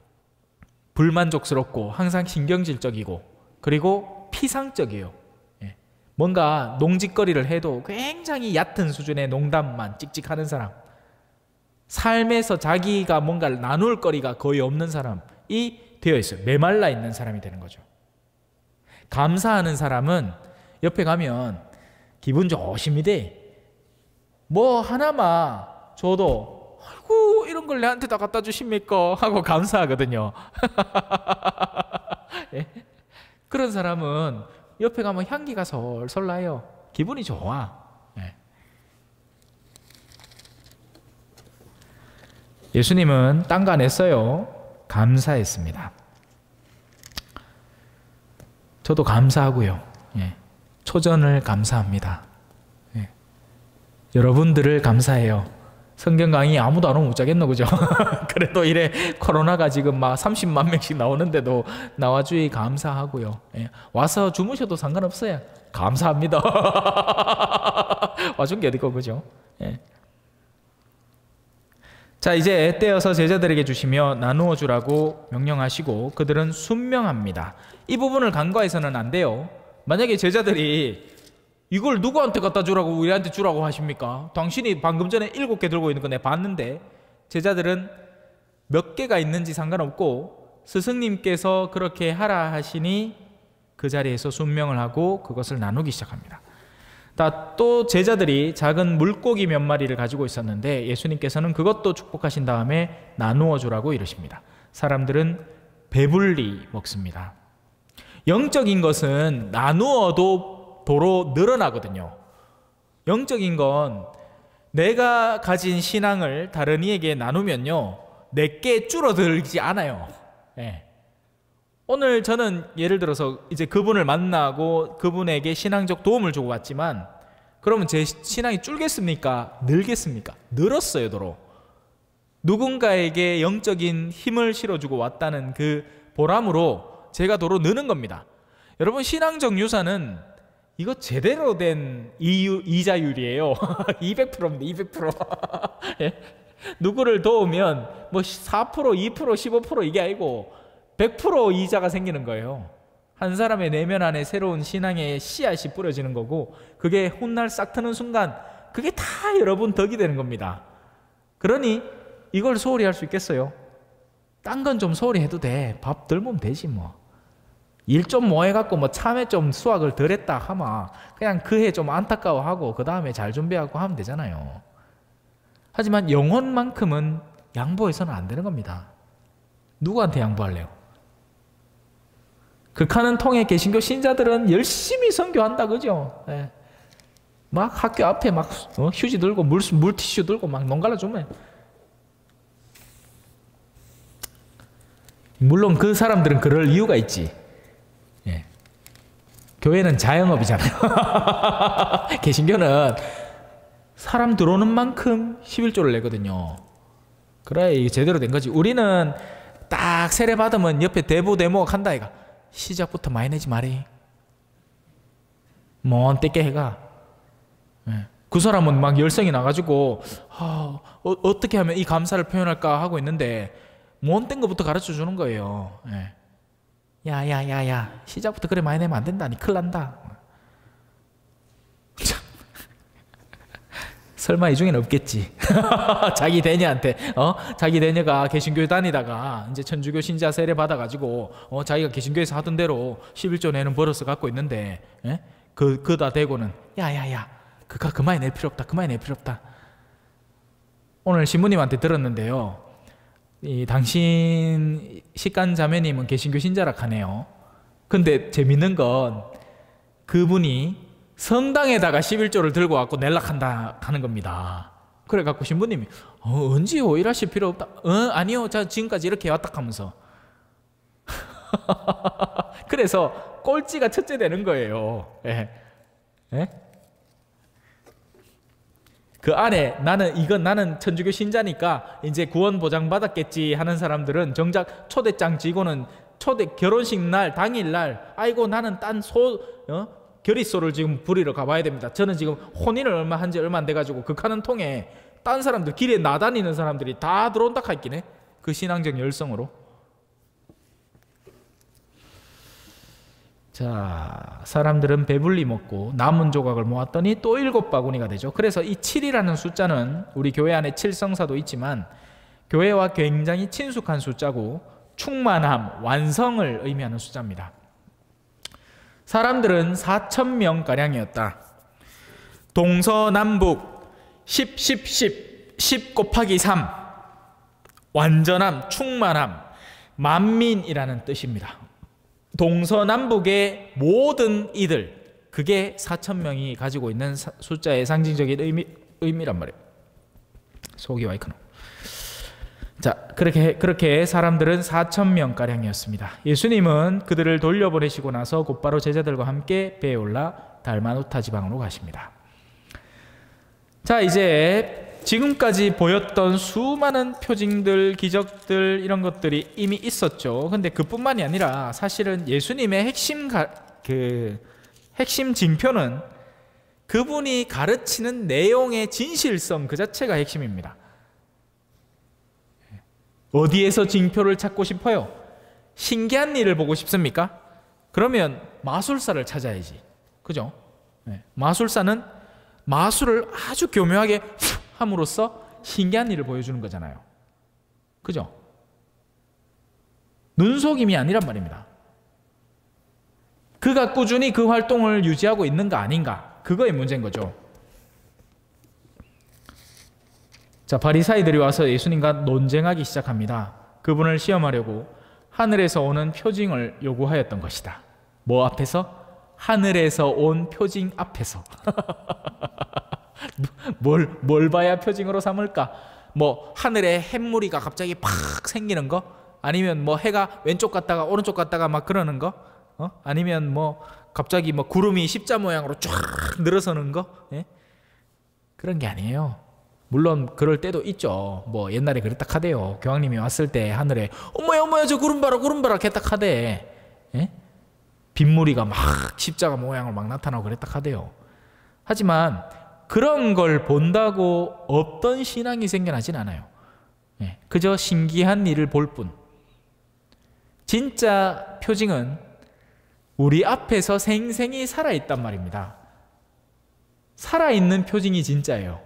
불만족스럽고 항상 신경질적이고 그리고 피상적이에요. 뭔가 농짓거리를 해도 굉장히 얕은 수준의 농담만 찍찍하는 사람, 삶에서 자기가 뭔가를 나눌 거리가 거의 없는 사람이 되어 있어요. 메말라 있는 사람이 되는 거죠. 감사하는 사람은 옆에 가면 기분 좋으십니다. 뭐 하나만 줘도 아이고 이런 걸 내한테 다 갖다 주십니까? 하고 감사하거든요. 예? 그런 사람은 옆에 가면 향기가 솔솔 나요. 기분이 좋아. 예. 예수님은 땅 안 했어요. 감사했습니다. 저도 감사하고요. 예. 초전을 감사합니다. 예. 여러분들을 감사해요. 성경 강의 아무도 안 오면 못 자겠노, 그죠? 그래도 이래 코로나가 지금 막 30만 명씩 나오는데도 나와주이 감사하고요. 예. 와서 주무셔도 상관없어요. 감사합니다. 와준 게 어디고, 그죠? 예. 자, 이제 떼어서 제자들에게 주시며 나누어 주라고 명령하시고 그들은 순명합니다. 이 부분을 간과해서는 안 돼요. 만약에 제자들이 이걸 누구한테 갖다 주라고 우리한테 주라고 하십니까? 당신이 방금 전에 7개 들고 있는 거 내가 봤는데, 제자들은 몇 개가 있는지 상관없고 스승님께서 그렇게 하라 하시니 그 자리에서 순명을 하고 그것을 나누기 시작합니다. 또 제자들이 작은 물고기 몇 마리를 가지고 있었는데 예수님께서는 그것도 축복하신 다음에 나누어 주라고 이러십니다. 사람들은 배불리 먹습니다. 영적인 것은 나누어도 도로 늘어나거든요. 영적인 건 내가 가진 신앙을 다른 이에게 나누면요, 내게 줄어들지 않아요. 네. 오늘 저는 예를 들어서 이제 그분을 만나고 그분에게 신앙적 도움을 주고 왔지만, 그러면 제 신앙이 줄겠습니까? 늘겠습니까? 늘었어요, 도로. 누군가에게 영적인 힘을 실어주고 왔다는 그 보람으로 제가 도로 느는 겁니다. 여러분, 신앙적 유산은 이거 제대로 된 이자율이에요. 200%입니다. 200%. 예? 누구를 도우면 뭐 4%, 2%, 15% 이게 아니고 100% 이자가 생기는 거예요. 한 사람의 내면 안에 새로운 신앙의 씨앗이 뿌려지는 거고, 그게 훗날 싹 트는 순간 그게 다 여러분 덕이 되는 겁니다. 그러니 이걸 소홀히 할 수 있겠어요? 딴 건 좀 소홀히 해도 돼. 밥 덜 먹으면 되지 뭐. 일 좀 뭐 해갖고 뭐 참외 좀 수확을 덜 했다 하면 그냥 그 해 좀 안타까워하고 그 다음에 잘 준비하고 하면 되잖아요. 하지만 영혼만큼은 양보해서는 안 되는 겁니다. 누구한테 양보할래요? 극한은 통해 개신교 신자들은 열심히 선교한다, 그죠? 네. 막 학교 앞에 막 휴지 들고 물티슈 들고 막 농갈라 주면, 물론 그 사람들은 그럴 이유가 있지. 예. 교회는 자영업이잖아요. 개신교는 사람 들어오는 만큼 11조를 내거든요. 그래, 이게 제대로 된 거지. 우리는 딱 세례 받으면 옆에 대부 대모가 한다 이가. 시작부터 많이 내지 말이. 뭔 떼게 해가. 예. 그 사람은 막 열성이 나가지고 어떻게 하면 이 감사를 표현할까 하고 있는데 뭔 뗀 거부터 가르쳐 주는 거예요. 예. 야야야야, 시작부터 그래 많이 내면 안 된다니 큰일 난다. 참. 설마 이 중에는 없겠지. 자기 대녀한테 자기 대녀가 개신교에 다니다가 이제 천주교 신자 세례 받아가지고 자기가 개신교에서 하던 대로 11조 내는 버릇을 갖고 있는데, 예? 그다 대고는 야야야, 그만이 낼 필요 없다. 그만이 낼 필요 없다. 오늘 신부님한테 들었는데요, 이 당신 식간 자매님은 개신교 신자라 하네요. 근데 재밌는 건 그분이 성당에다가 11조를 들고 갖고 낼락한다 하는 겁니다. 그래 갖고 신부님이 언제요? 일하실 필요 없다. 아니요, 자 지금까지 이렇게 왔다 하면서. 그래서 꼴찌가 첫째 되는 거예요. 예. 예? 그 안에 나는 천주교 신자니까 이제 구원 보장 받았겠지 하는 사람들은 정작 초대장 지고는 결혼식 날 당일날 아이고 나는 딴 결의소를 지금 부리러 가봐야 됩니다. 저는 지금 혼인을 한지 얼마 안 돼가지고 극하는 통에 딴 사람들, 길에 나다니는 사람들이 다 들어온다 하있긴 해. 그 신앙적 열성으로. 자, 사람들은 배불리 먹고 남은 조각을 모았더니 또 7바구니가 되죠. 그래서 이 7이라는 숫자는 우리 교회 안에 7성사도 있지만 교회와 굉장히 친숙한 숫자고 충만함, 완성을 의미하는 숫자입니다. 사람들은 4,000명가량이었다. 동서남북 10 곱하기 3, 완전함, 충만함, 만민이라는 뜻입니다. 동서남북의 모든 이들, 그게 4,000명이 가지고 있는 숫자의 상징적인 의미란 말이에요. 속이 와이크노. 자, 그렇게 사람들은 4,000명 가량이었습니다. 예수님은 그들을 돌려보내시고 나서 곧바로 제자들과 함께 배에 올라 달마누타 지방으로 가십니다. 자, 이제 지금까지 보였던 수많은 표징들, 기적들 이런 것들이 이미 있었죠. 근데 그뿐만이 아니라 사실은 예수님의 핵심 징표는 그분이 가르치는 내용의 진실성 그 자체가 핵심입니다. 어디에서 징표를 찾고 싶어요? 신기한 일을 보고 싶습니까? 그러면 마술사를 찾아야지. 그죠? 마술사는 마술을 아주 교묘하게 함으로써 신기한 일을 보여주는 거잖아요. 그죠? 눈속임이 아니란 말입니다. 그가 꾸준히 그 활동을 유지하고 있는가 아닌가, 그거의 문제인 거죠. 자, 바리사이들이 와서 예수님과 논쟁하기 시작합니다. 그분을 시험하려고 하늘에서 오는 표징을 요구하였던 것이다. 뭐 앞에서? 하늘에서 온 표징 앞에서. 뭘 봐야 표징으로 삼을까? 뭐 하늘에 햇무리가 갑자기 팍 생기는 거? 아니면 뭐 해가 왼쪽 갔다가 오른쪽 갔다가 막 그러는 거? 아니면 뭐 갑자기 뭐 구름이 십자 모양으로 쫙 늘어서는 거? 예? 그런 게 아니에요. 물론 그럴 때도 있죠. 뭐 옛날에 그랬다 카대요. 교황님이 왔을 때 하늘에 어머야 저 구름 봐라 했다 카대. 예? 빗무리가 막 십자가 모양으로 막 나타나고 그랬다 카대요. 하지만 그런 걸 본다고 없던 신앙이 생겨나진 않아요. 예, 그저 신기한 일을 볼 뿐. 진짜 표징은 우리 앞에서 생생히 살아있단 말입니다. 살아있는 표징이 진짜예요.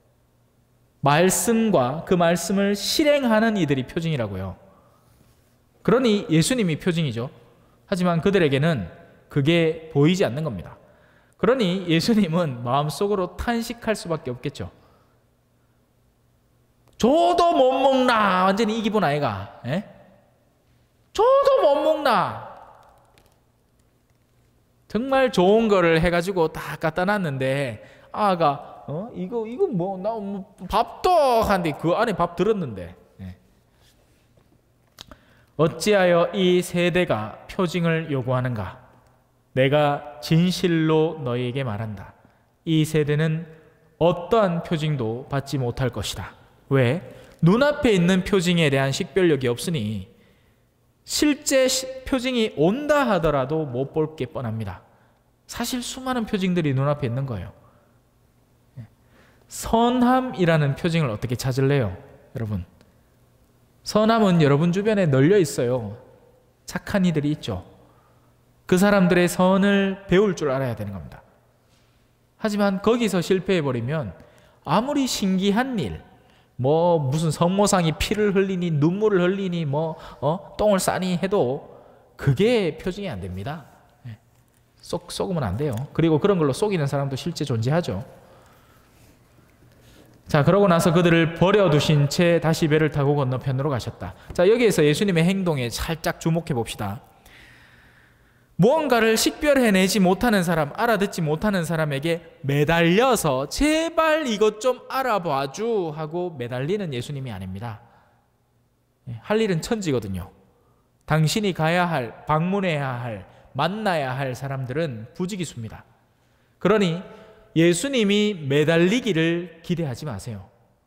말씀과 그 말씀을 실행하는 이들이 표징이라고요. 그러니 예수님이 표징이죠. 하지만 그들에게는 그게 보이지 않는 겁니다. 그러니 예수님은 마음속으로 탄식할 수밖에 없겠죠. 저도 못 먹나. 완전히 이 기분 아이가. 예? 저도 못 먹나. 정말 좋은 거를 해가지고 다 갖다 놨는데 아가 이거 뭐 나 밥도 한데 그 안에 밥 들었는데. 예. 어찌하여 이 세대가 표징을 요구하는가? 내가 진실로 너희에게 말한다. 이 세대는 어떠한 표징도 받지 못할 것이다. 왜? 눈앞에 있는 표징에 대한 식별력이 없으니 실제 표징이 온다 하더라도 못 볼 게 뻔합니다. 사실 수많은 표징들이 눈앞에 있는 거예요. 선함이라는 표징을 어떻게 찾을래요? 여러분, 선함은 여러분 주변에 널려 있어요. 착한 이들이 있죠. 그 사람들의 선을 배울 줄 알아야 되는 겁니다. 하지만 거기서 실패해버리면 아무리 신기한 일, 뭐 무슨 성모상이 피를 흘리니 눈물을 흘리니 뭐 똥을 싸니 해도 그게 표징이 안 됩니다. 속으면 안 돼요. 그리고 그런 걸로 속이는 사람도 실제 존재하죠. 자, 그러고 나서 그들을 버려두신 채 다시 배를 타고 건너편으로 가셨다. 자, 여기에서 예수님의 행동에 살짝 주목해 봅시다. 무언가를 식별해내지 못하는 사람, 알아듣지 못하는 사람에게 매달려서 제발 이것 좀 알아봐주 하고 매달리는 예수님이 아닙니다. 할 일은 천지거든요. 당신이 가야 할, 방문해야 할, 만나야 할 사람들은 부지기수입니다. 그러니 예수님이 매달리기를 기대하지 마세요.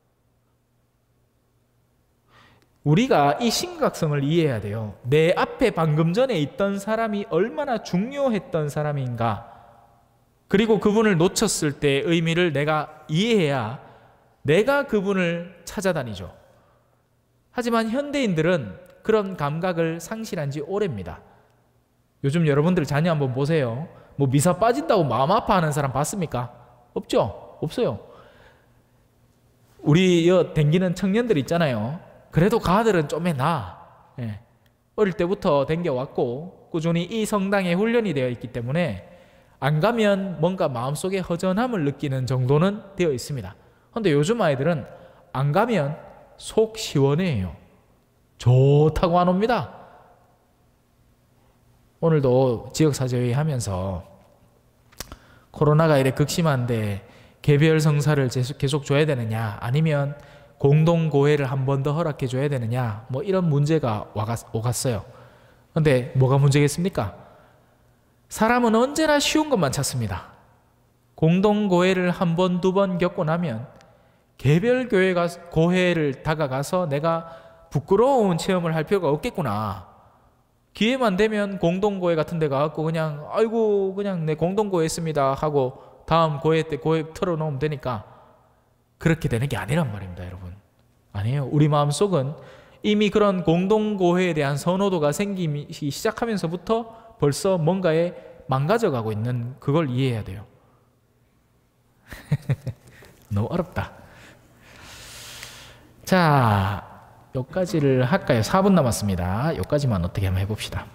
우리가 이 심각성을 이해해야 돼요. 내 앞에 방금 전에 있던 사람이 얼마나 중요했던 사람인가, 그리고 그분을 놓쳤을 때의 의미를 내가 이해해야 내가 그분을 찾아다니죠. 하지만 현대인들은 그런 감각을 상실한 지 오래입니다. 요즘 여러분들 자녀 한번 보세요. 뭐 미사 빠진다고 마음 아파하는 사람 봤습니까? 없죠? 없어요. 우리 댕기는 청년들 있잖아요. 그래도 가들은 좀 해놔. 예. 어릴 때부터 댕겨왔고 꾸준히 이 성당에 훈련이 되어 있기 때문에 안 가면 뭔가 마음속에 허전함을 느끼는 정도는 되어 있습니다. 그런데 요즘 아이들은 안 가면 속 시원해요. 좋다고 안 옵니다. 오늘도 지역사제회의 하면서 코로나가 이래 극심한데 개별 성사를 계속 줘야 되느냐, 아니면 공동고해를 한 번 더 허락해 줘야 되느냐, 뭐 이런 문제가 오갔어요. 근데 뭐가 문제겠습니까? 사람은 언제나 쉬운 것만 찾습니다. 공동고해를 한 번, 두 번 겪고 나면 개별 고해를 다가가서 내가 부끄러운 체험을 할 필요가 없겠구나. 기회만 되면 공동고해 같은 데 가갖고 그냥 아이고 그냥 내 공동고해 했습니다 하고 다음 고해 때 고해 털어놓으면 되니까, 그렇게 되는 게 아니란 말입니다, 여러분. 아니에요. 우리 마음속은 이미 그런 공동고해에 대한 선호도가 생기기 시작하면서부터 벌써 뭔가에 망가져가고 있는, 그걸 이해해야 돼요. 너무 어렵다. 자, 여기까지를 할까요? 4분 남았습니다. 여기까지만 어떻게 한번 해봅시다.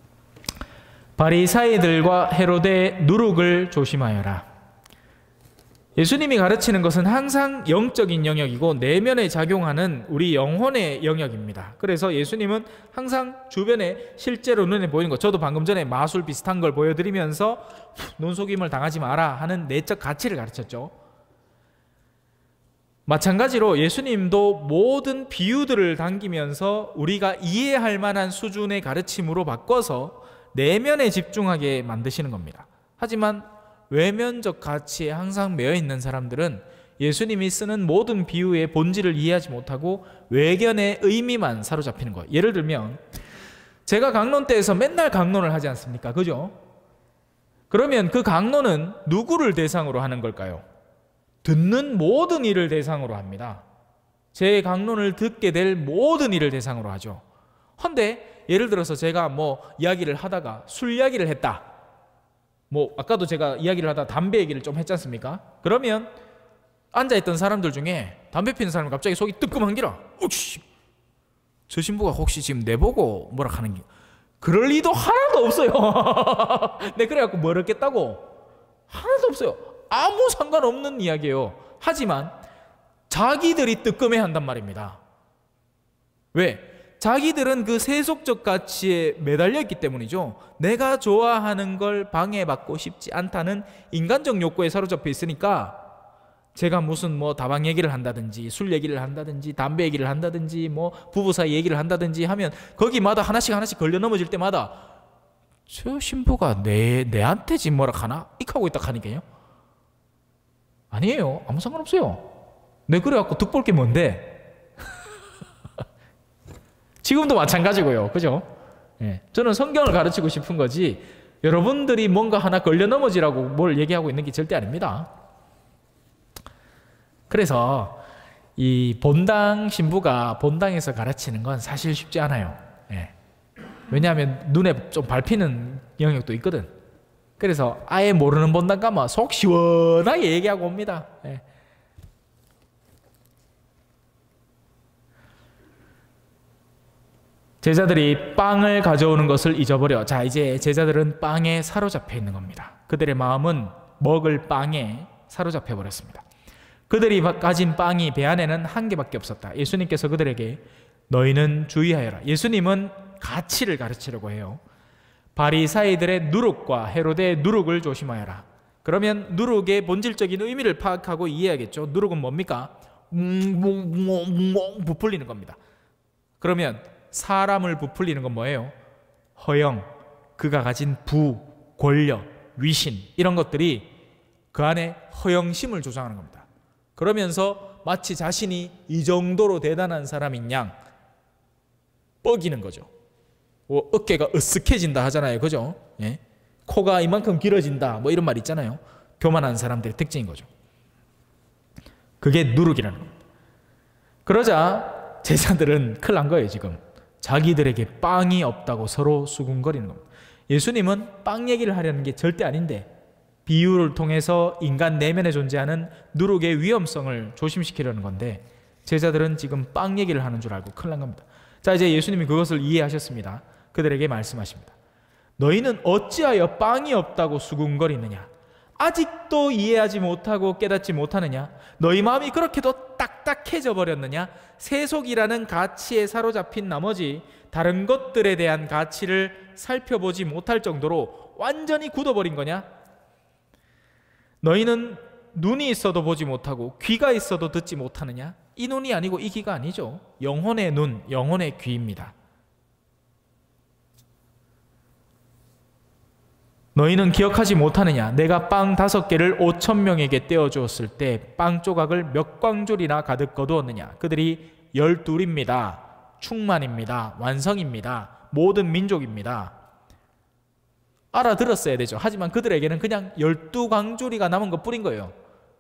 바리사이들과 헤로데의 누룩을 조심하여라. 예수님이 가르치는 것은 항상 영적인 영역이고 내면에 작용하는 우리 영혼의 영역입니다. 그래서 예수님은 항상 주변에 실제로 눈에 보이는 것, 저도 방금 전에 마술 비슷한 걸 보여드리면서 눈속임을 당하지 마라 하는 내적 가치를 가르쳤죠. 마찬가지로 예수님도 모든 비유들을 당기면서 우리가 이해할 만한 수준의 가르침으로 바꿔서 내면에 집중하게 만드시는 겁니다. 하지만 외면적 가치에 항상 매여 있는 사람들은 예수님이 쓰는 모든 비유의 본질을 이해하지 못하고 외견의 의미만 사로잡히는 거예요. 예를 들면 제가 강론 때에서 맨날 강론을 하지 않습니까? 그죠? 그러면 그 강론은 누구를 대상으로 하는 걸까요? 듣는 모든 이를 대상으로 합니다. 제 강론을 듣게 될 모든 이를 대상으로 하죠. 헌데 예를 들어서 제가 뭐 이야기를 하다가 술 이야기를 했다. 뭐 아까도 제가 이야기를 하다 담배 얘기를 좀 했지 않습니까? 그러면 앉아있던 사람들 중에 담배 피는 사람이 갑자기 속이 뜨끔한 기라. 오씨, 저 신부가 혹시 지금 내보고 뭐라 하는 게, 그럴 리도 하나도 없어요. 네, 그래갖고 뭘 했겠다고? 하나도 없어요. 아무 상관없는 이야기예요. 하지만 자기들이 뜨끔해한단 말입니다. 왜? 자기들은 그 세속적 가치에 매달려 있기 때문이죠. 내가 좋아하는 걸 방해받고 싶지 않다는 인간적 욕구에 사로잡혀 있으니까 제가 무슨 뭐 다방 얘기를 한다든지 술 얘기를 한다든지 담배 얘기를 한다든지 뭐 부부 사이 얘기를 한다든지 하면 거기마다 하나씩 걸려 넘어질 때마다 저 신부가 내한테 지금 뭐라 하나? 익하고 있다 하니까요. 아니에요. 아무 상관없어요. 내 그래갖고 득볼 게 뭔데? 지금도 마찬가지고요. 그죠? 예. 저는 성경을 가르치고 싶은 거지 여러분들이 뭔가 하나 걸려 넘어지라고 뭘 얘기하고 있는 게 절대 아닙니다. 그래서 이 본당 신부가 본당에서 가르치는 건 사실 쉽지 않아요. 예. 왜냐하면 눈에 좀 밟히는 영역도 있거든. 그래서 아예 모르는 본당 가면 속 시원하게 얘기하고 옵니다. 예. 제자들이 빵을 가져오는 것을 잊어버려. 자, 이제 제자들은 빵에 사로잡혀 있는 겁니다. 그들의 마음은 먹을 빵에 사로잡혀 버렸습니다. 그들이 가진 빵이 배 안에는 한 개밖에 없었다. 예수님께서 그들에게 너희는 주의하여라. 예수님은 가치를 가르치려고 해요. 바리사이들의 누룩과 헤로데의 누룩을 조심하여라. 그러면 누룩의 본질적인 의미를 파악하고 이해하겠죠. 누룩은 뭡니까? 부풀리는 겁니다. 그러면 사람을 부풀리는 건 뭐예요? 허영, 그가 가진 부, 권력, 위신 이런 것들이 그 안에 허영심을 조장하는 겁니다. 그러면서 마치 자신이 이 정도로 대단한 사람인 양 뻐기는 거죠. 어깨가 으쓱해진다 하잖아요. 그죠? 예? 코가 이만큼 길어진다 뭐 이런 말 있잖아요. 교만한 사람들의 특징인 거죠. 그게 누룩이라는 겁니다. 그러자 제자들은 큰일 난 거예요. 지금 자기들에게 빵이 없다고 서로 수군거리는 겁니다. 예수님은 빵 얘기를 하려는 게 절대 아닌데 비유를 통해서 인간 내면에 존재하는 누룩의 위험성을 조심시키려는 건데 제자들은 지금 빵 얘기를 하는 줄 알고 큰일 난 겁니다. 자, 이제 예수님이 그것을 이해하셨습니다. 그들에게 말씀하십니다. 너희는 어찌하여 빵이 없다고 수군거리느냐? 아직도 이해하지 못하고 깨닫지 못하느냐? 너희 마음이 그렇게도 딱딱해져 버렸느냐? 세속이라는 가치에 사로잡힌 나머지 다른 것들에 대한 가치를 살펴보지 못할 정도로 완전히 굳어버린 거냐? 너희는 눈이 있어도 보지 못하고 귀가 있어도 듣지 못하느냐? 이 눈이 아니고 이 귀가 아니죠. 영혼의 눈, 영혼의 귀입니다. 너희는 기억하지 못하느냐? 내가 빵 5개를 5,000명에게 떼어주었을 때 빵 조각을 몇 광줄이나 가득 거두었느냐? 그들이 12입니다. 충만입니다. 완성입니다. 모든 민족입니다. 알아들었어야 되죠. 하지만 그들에게는 그냥 12광줄이가 남은 것 뿐인 거예요.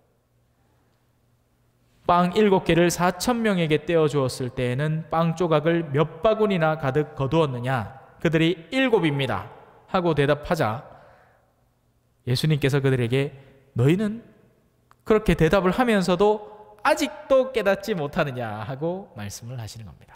빵 7개를 4,000명에게 떼어주었을 때에는 빵 조각을 몇 바구니나 가득 거두었느냐? 그들이 7입니다. 하고 대답하자 예수님께서 그들에게 너희는 그렇게 대답을 하면서도 아직도 깨닫지 못하느냐 하고 말씀을 하시는 겁니다.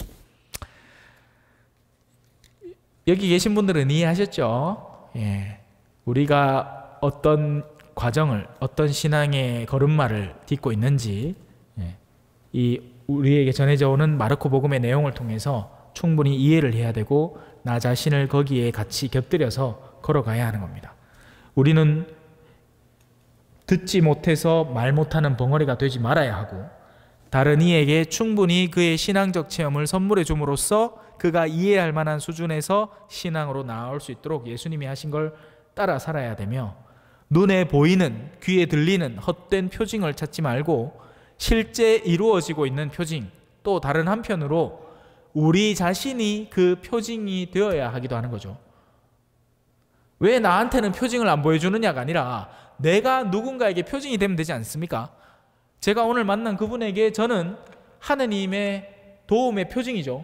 여기 계신 분들은 이해하셨죠? 예. 우리가 어떤 과정을, 어떤 신앙의 걸음마를 딛고 있는지 이 우리에게 전해져 오는 마르코 복음의 내용을 통해서 충분히 이해를 해야 되고 나 자신을 거기에 같이 곁들여서 걸어가야 하는 겁니다. 우리는 듣지 못해서 말 못하는 벙어리가 되지 말아야 하고 다른 이에게 충분히 그의 신앙적 체험을 선물해 줌으로써 그가 이해할 만한 수준에서 신앙으로 나아올 수 있도록 예수님이 하신 걸 따라 살아야 되며 눈에 보이는, 귀에 들리는 헛된 표징을 찾지 말고 실제 이루어지고 있는 표징, 또 다른 한편으로 우리 자신이 그 표징이 되어야 하기도 하는 거죠. 왜 나한테는 표징을 안 보여주느냐가 아니라 내가 누군가에게 표징이 되면 되지 않습니까? 제가 오늘 만난 그분에게 저는 하느님의 도움의 표징이죠.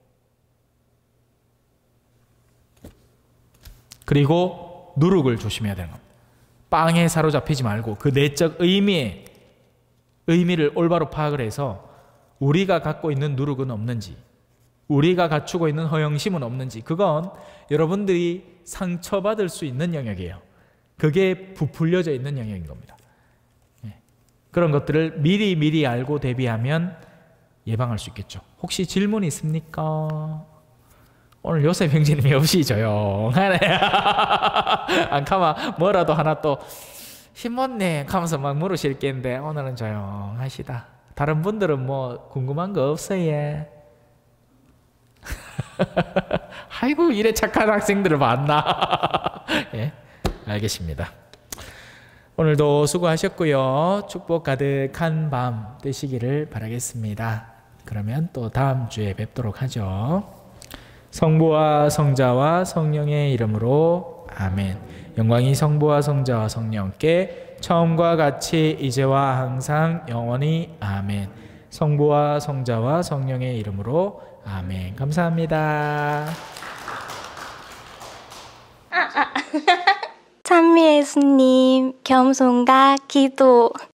그리고 누룩을 조심해야 되는 겁니다. 빵에 사로잡히지 말고 그 내적 의미를 올바로 파악을 해서 우리가 갖고 있는 누룩은 없는지, 우리가 갖추고 있는 허영심은 없는지, 그건 여러분들이 상처받을 수 있는 영역이에요. 그게 부풀려져 있는 영역인 겁니다. 그런 것들을 미리 알고 대비하면 예방할 수 있겠죠. 혹시 질문 있습니까? 오늘 요셉 형제님이 없이 조용하네. 안 가면 뭐라도 하나 또 힘없네 하면서 막 물으실 겐데 오늘은 조용하시다. 다른 분들은 뭐 궁금한 거 없어요? 아이고 이래 착한 학생들을 봤나. 예, 알겠습니다. 오늘도 수고하셨고요. 축복 가득한 밤 되시기를 바라겠습니다. 그러면 또 다음 주에 뵙도록 하죠. 성부와 성자와 성령의 이름으로 아멘. 영광이 성부와 성자와 성령께 처음과 같이 이제와 항상 영원히 아멘. 성부와 성자와 성령의 이름으로 아멘. 감사합니다. 찬미 예수님, 겸손과 기도.